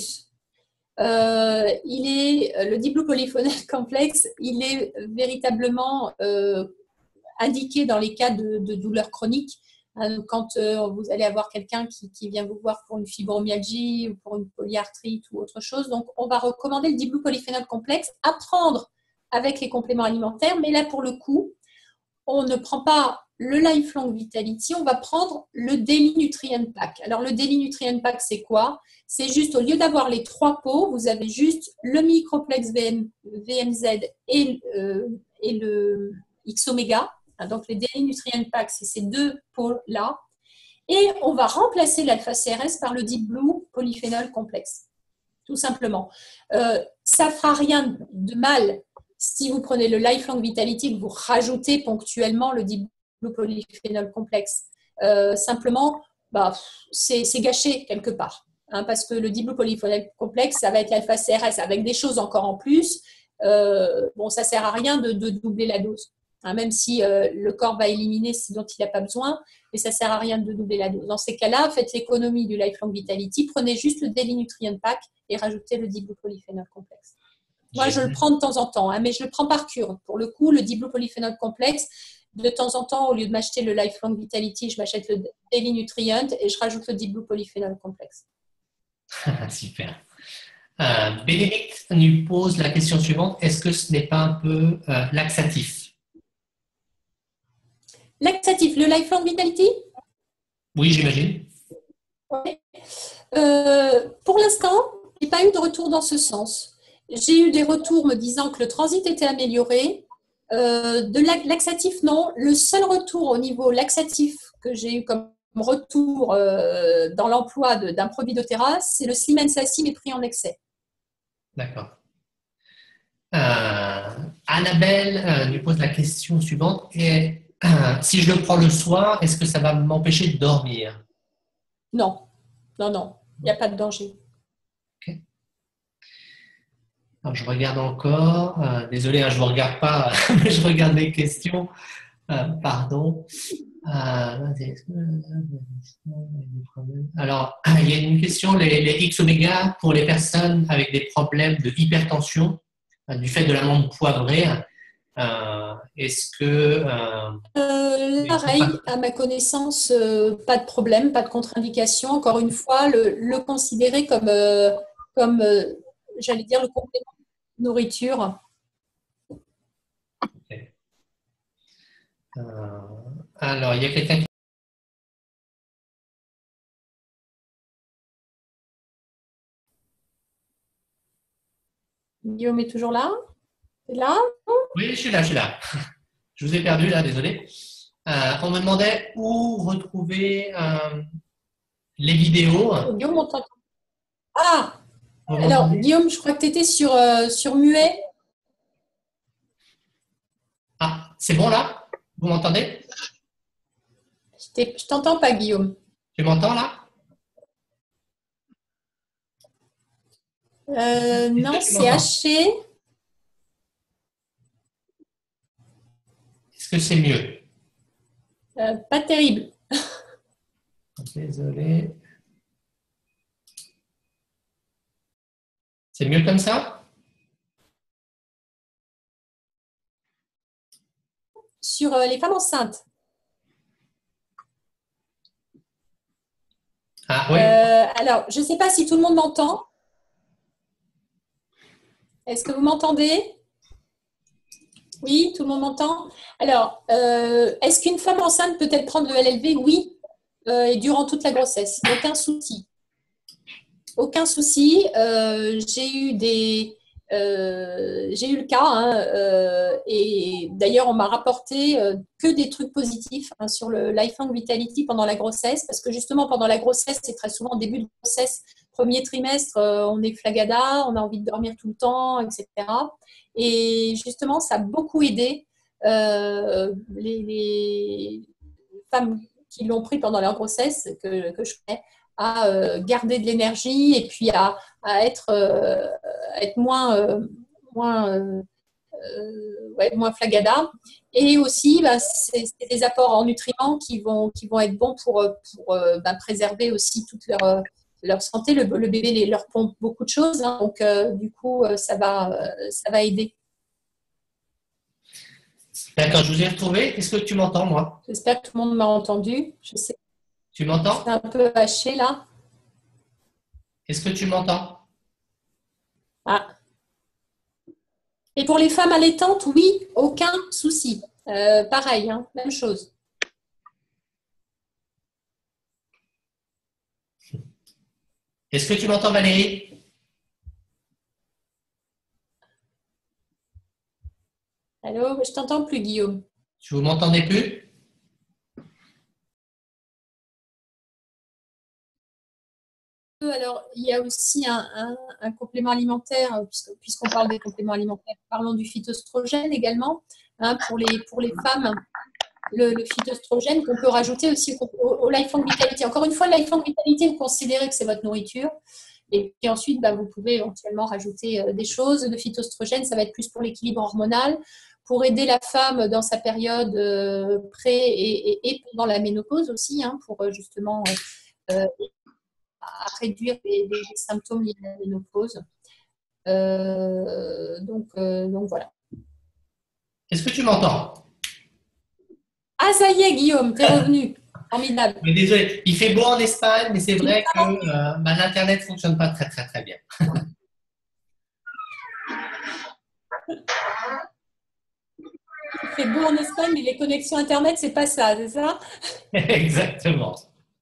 Le Deep Blue Polyphénol Complex, il est véritablement indiqué dans les cas de douleurs chroniques. Quand vous allez avoir quelqu'un qui vient vous voir pour une fibromyalgie ou pour une polyarthrite ou autre chose, donc on va recommander le Deep Blue Polyphénol Complex à prendre avec les compléments alimentaires, mais là, pour le coup, on ne prend pas le Lifelong Vitality, on va prendre le Daily Nutrient Pack. Alors, le Daily Nutrient Pack, c'est quoi? C'est juste, au lieu d'avoir les 3 pots, vous avez juste le Microplex VMZ et le X-Omega. Donc, les Daily Nutrient Pack, c'est ces 2 pots-là. Et on va remplacer l'alpha-CRS par le Deep Blue Polyphénol Complex, tout simplement. Ça ne fera rien de mal si vous prenez le Lifelong Vitality, que vous rajoutez ponctuellement le Deep Blue Polyphénol Complex. Simplement, c'est gâché quelque part. Parce que le Deep Blue Polyphénol Complex, ça va être l'alpha-CRS avec des choses encore en plus. Ça ne sert à rien de doubler la dose. Même si le corps va éliminer ce dont il n'a pas besoin, mais ça ne sert à rien de doubler la dose. Dans ces cas-là, faites l'économie du Lifelong Vitality, prenez juste le Daily Nutrient Pack et rajoutez le Deep Blue Polyphénol Complex. Moi, je le prends de temps en temps, mais je le prends par cure. Pour le coup, le Deep Blue Polyphénol Complex, de temps en temps, au lieu de m'acheter le Lifelong Vitality, je m'achète le Daily Nutrient et je rajoute le Deep Blue Polyphénol Complex. Super. Bénédicte nous pose la question suivante. Est-ce que ce n'est pas un peu laxatif? Laxatif, le Lifelong Vitality? Oui, j'imagine. Ouais. Pour l'instant, je n'ai pas eu de retour dans ce sens. J'ai eu des retours me disant que le transit était amélioré. De laxatif, non. Le seul retour au niveau laxatif que j'ai eu comme retour dans l'emploi d'un produit doTERRA, c'est le Slim & Sassy, mais pris en excès. D'accord. Annabelle lui pose la question suivante. Si je le prends le soir, est-ce que ça va m'empêcher de dormir? Non, non, non, il n'y a pas de danger. Ok. Alors, je regarde encore. Désolé, hein, je ne vous regarde pas, mais je regarde les questions. Pardon. Alors, il y a une question, les X-oméga pour les personnes avec des problèmes de hypertension du fait de l'amande poivrée. Est-ce que... Pareil, à ma connaissance, pas de problème, pas de contre-indication. Encore une fois, le considérer comme j'allais dire, le complément de nourriture. Okay. Alors, il y a quelqu'un qui... Guillaume est toujours là? T'es là? Oui, je suis là, je suis là. Je vous ai perdu là, désolé. On me demandait où retrouver les vidéos. Guillaume, on t'entend. Ah! Vous Alors, m'entendez? Guillaume, je crois que tu étais sur Muet. Ah, c'est bon là? Vous m'entendez? Je t'entends pas, Guillaume. Tu m'entends là? Non, c'est haché. Est-ce que c'est mieux? Pas terrible. Désolé. C'est mieux comme ça? Sur les femmes enceintes. Ah oui. Alors, je ne sais pas si tout le monde m'entend. Est-ce que vous m'entendez? Oui, tout le monde m'entend. Alors, est-ce qu'une femme enceinte peut-elle prendre le LLV? Oui, et durant toute la grossesse. Aucun souci. Aucun souci. J'ai eu le cas, hein, et d'ailleurs, on m'a rapporté que des trucs positifs hein, sur le Lifelong Vitality pendant la grossesse, parce que justement, pendant la grossesse, c'est très souvent au début de grossesse, premier trimestre, on est flagada, on a envie de dormir tout le temps, etc. Et justement, ça a beaucoup aidé les femmes qui l'ont pris pendant leur grossesse, que je connais, à garder de l'énergie et puis à être moins flagada. Et aussi, c'est des apports en nutriments qui vont être bons pour préserver aussi toute leur santé. Le bébé leur pompe beaucoup de choses, hein, donc du coup, ça va aider. D'accord, je vous ai retrouvé. Est-ce que tu m'entends, moi? J'espère que tout le monde m'a entendu. Je sais, Tu m'entends? c'est un peu haché là. Est-ce que tu m'entends? Ah. Et pour les femmes allaitantes, oui, aucun souci. Pareil, hein, même chose. Est-ce que tu m'entends, Valérie? Allô, je t'entends plus, Guillaume. Tu vous m'entendez plus? Alors, il y a aussi un complément alimentaire, puisqu'on parle des compléments alimentaires. Parlons du phytoestrogène également, hein, pour les femmes. Le phytoestrogène qu'on peut rajouter aussi au Lifelong Vitality. Encore une fois, le Lifelong Vitality, vous considérez que c'est votre nourriture. Et puis ensuite, vous pouvez éventuellement rajouter des choses. Le phytoestrogène, ça va être plus pour l'équilibre hormonal, pour aider la femme dans sa période pré et pendant la ménopause aussi, hein, pour justement à réduire les symptômes liés à la ménopause. Donc voilà. Est-ce que tu m'entends? Ah, ça y est, Guillaume, t'es revenu. Formidable. Mais désolé, il fait beau en Espagne, mais c'est vrai que l'Internet ne fonctionne pas très, très, très bien. Il fait beau en Espagne, mais les connexions Internet, c'est pas ça, c'est ça? Exactement.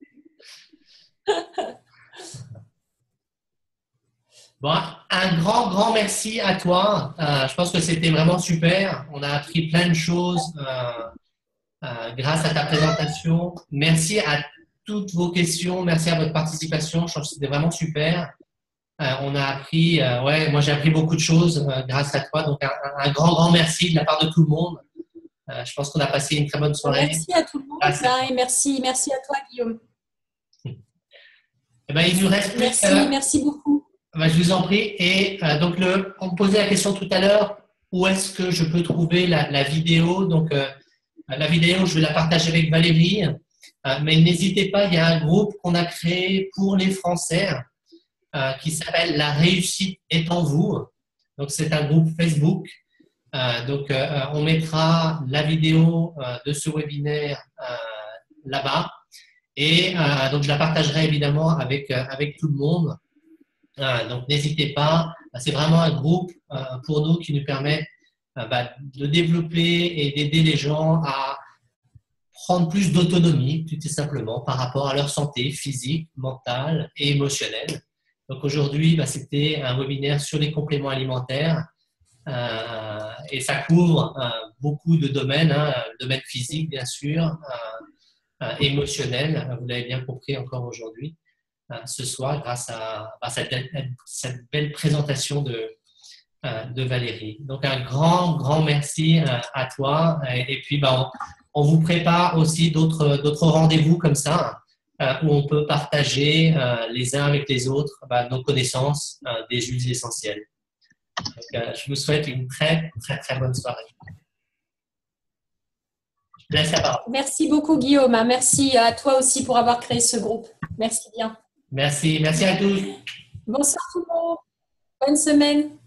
Bon, un grand, grand merci à toi. Je pense que c'était vraiment super. On a appris plein de choses grâce à ta présentation. Merci à toutes vos questions. Merci à votre participation. Je pense que c'était vraiment super. On a appris, moi j'ai appris beaucoup de choses grâce à toi. Donc un grand merci de la part de tout le monde. Je pense qu'on a passé une très bonne soirée. Merci à tout le monde et merci à toi, Guillaume. Eh ben, il nous reste plus merci beaucoup. Je vous en prie. Et donc, on me posait la question tout à l'heure, où est-ce que je peux trouver la vidéo? Donc, la vidéo, je vais la partager avec Valérie. Mais n'hésitez pas, il y a un groupe qu'on a créé pour les Français qui s'appelle La réussite est en vous. Donc, c'est un groupe Facebook. On mettra la vidéo de ce webinaire là-bas. Et donc, je la partagerai évidemment avec tout le monde. Donc, n'hésitez pas. C'est vraiment un groupe pour nous qui nous permet de développer et d'aider les gens à prendre plus d'autonomie, tout simplement, par rapport à leur santé physique, mentale et émotionnelle. Donc, aujourd'hui, c'était un webinaire sur les compléments alimentaires et ça couvre beaucoup de domaines, le domaine physique, bien sûr, émotionnel, vous l'avez bien compris encore aujourd'hui. Ce soir grâce à cette belle présentation de Valérie. Donc, un grand merci à toi. Et puis, on vous prépare aussi d'autres rendez-vous comme ça, où on peut partager les uns avec les autres nos connaissances des huiles essentielles. Donc, je vous souhaite une très bonne soirée. Je laisse la parole. Merci beaucoup, Guillaume. Merci à toi aussi pour avoir créé ce groupe. Merci bien. Merci à tous. Bonsoir tout le monde. Bonne semaine.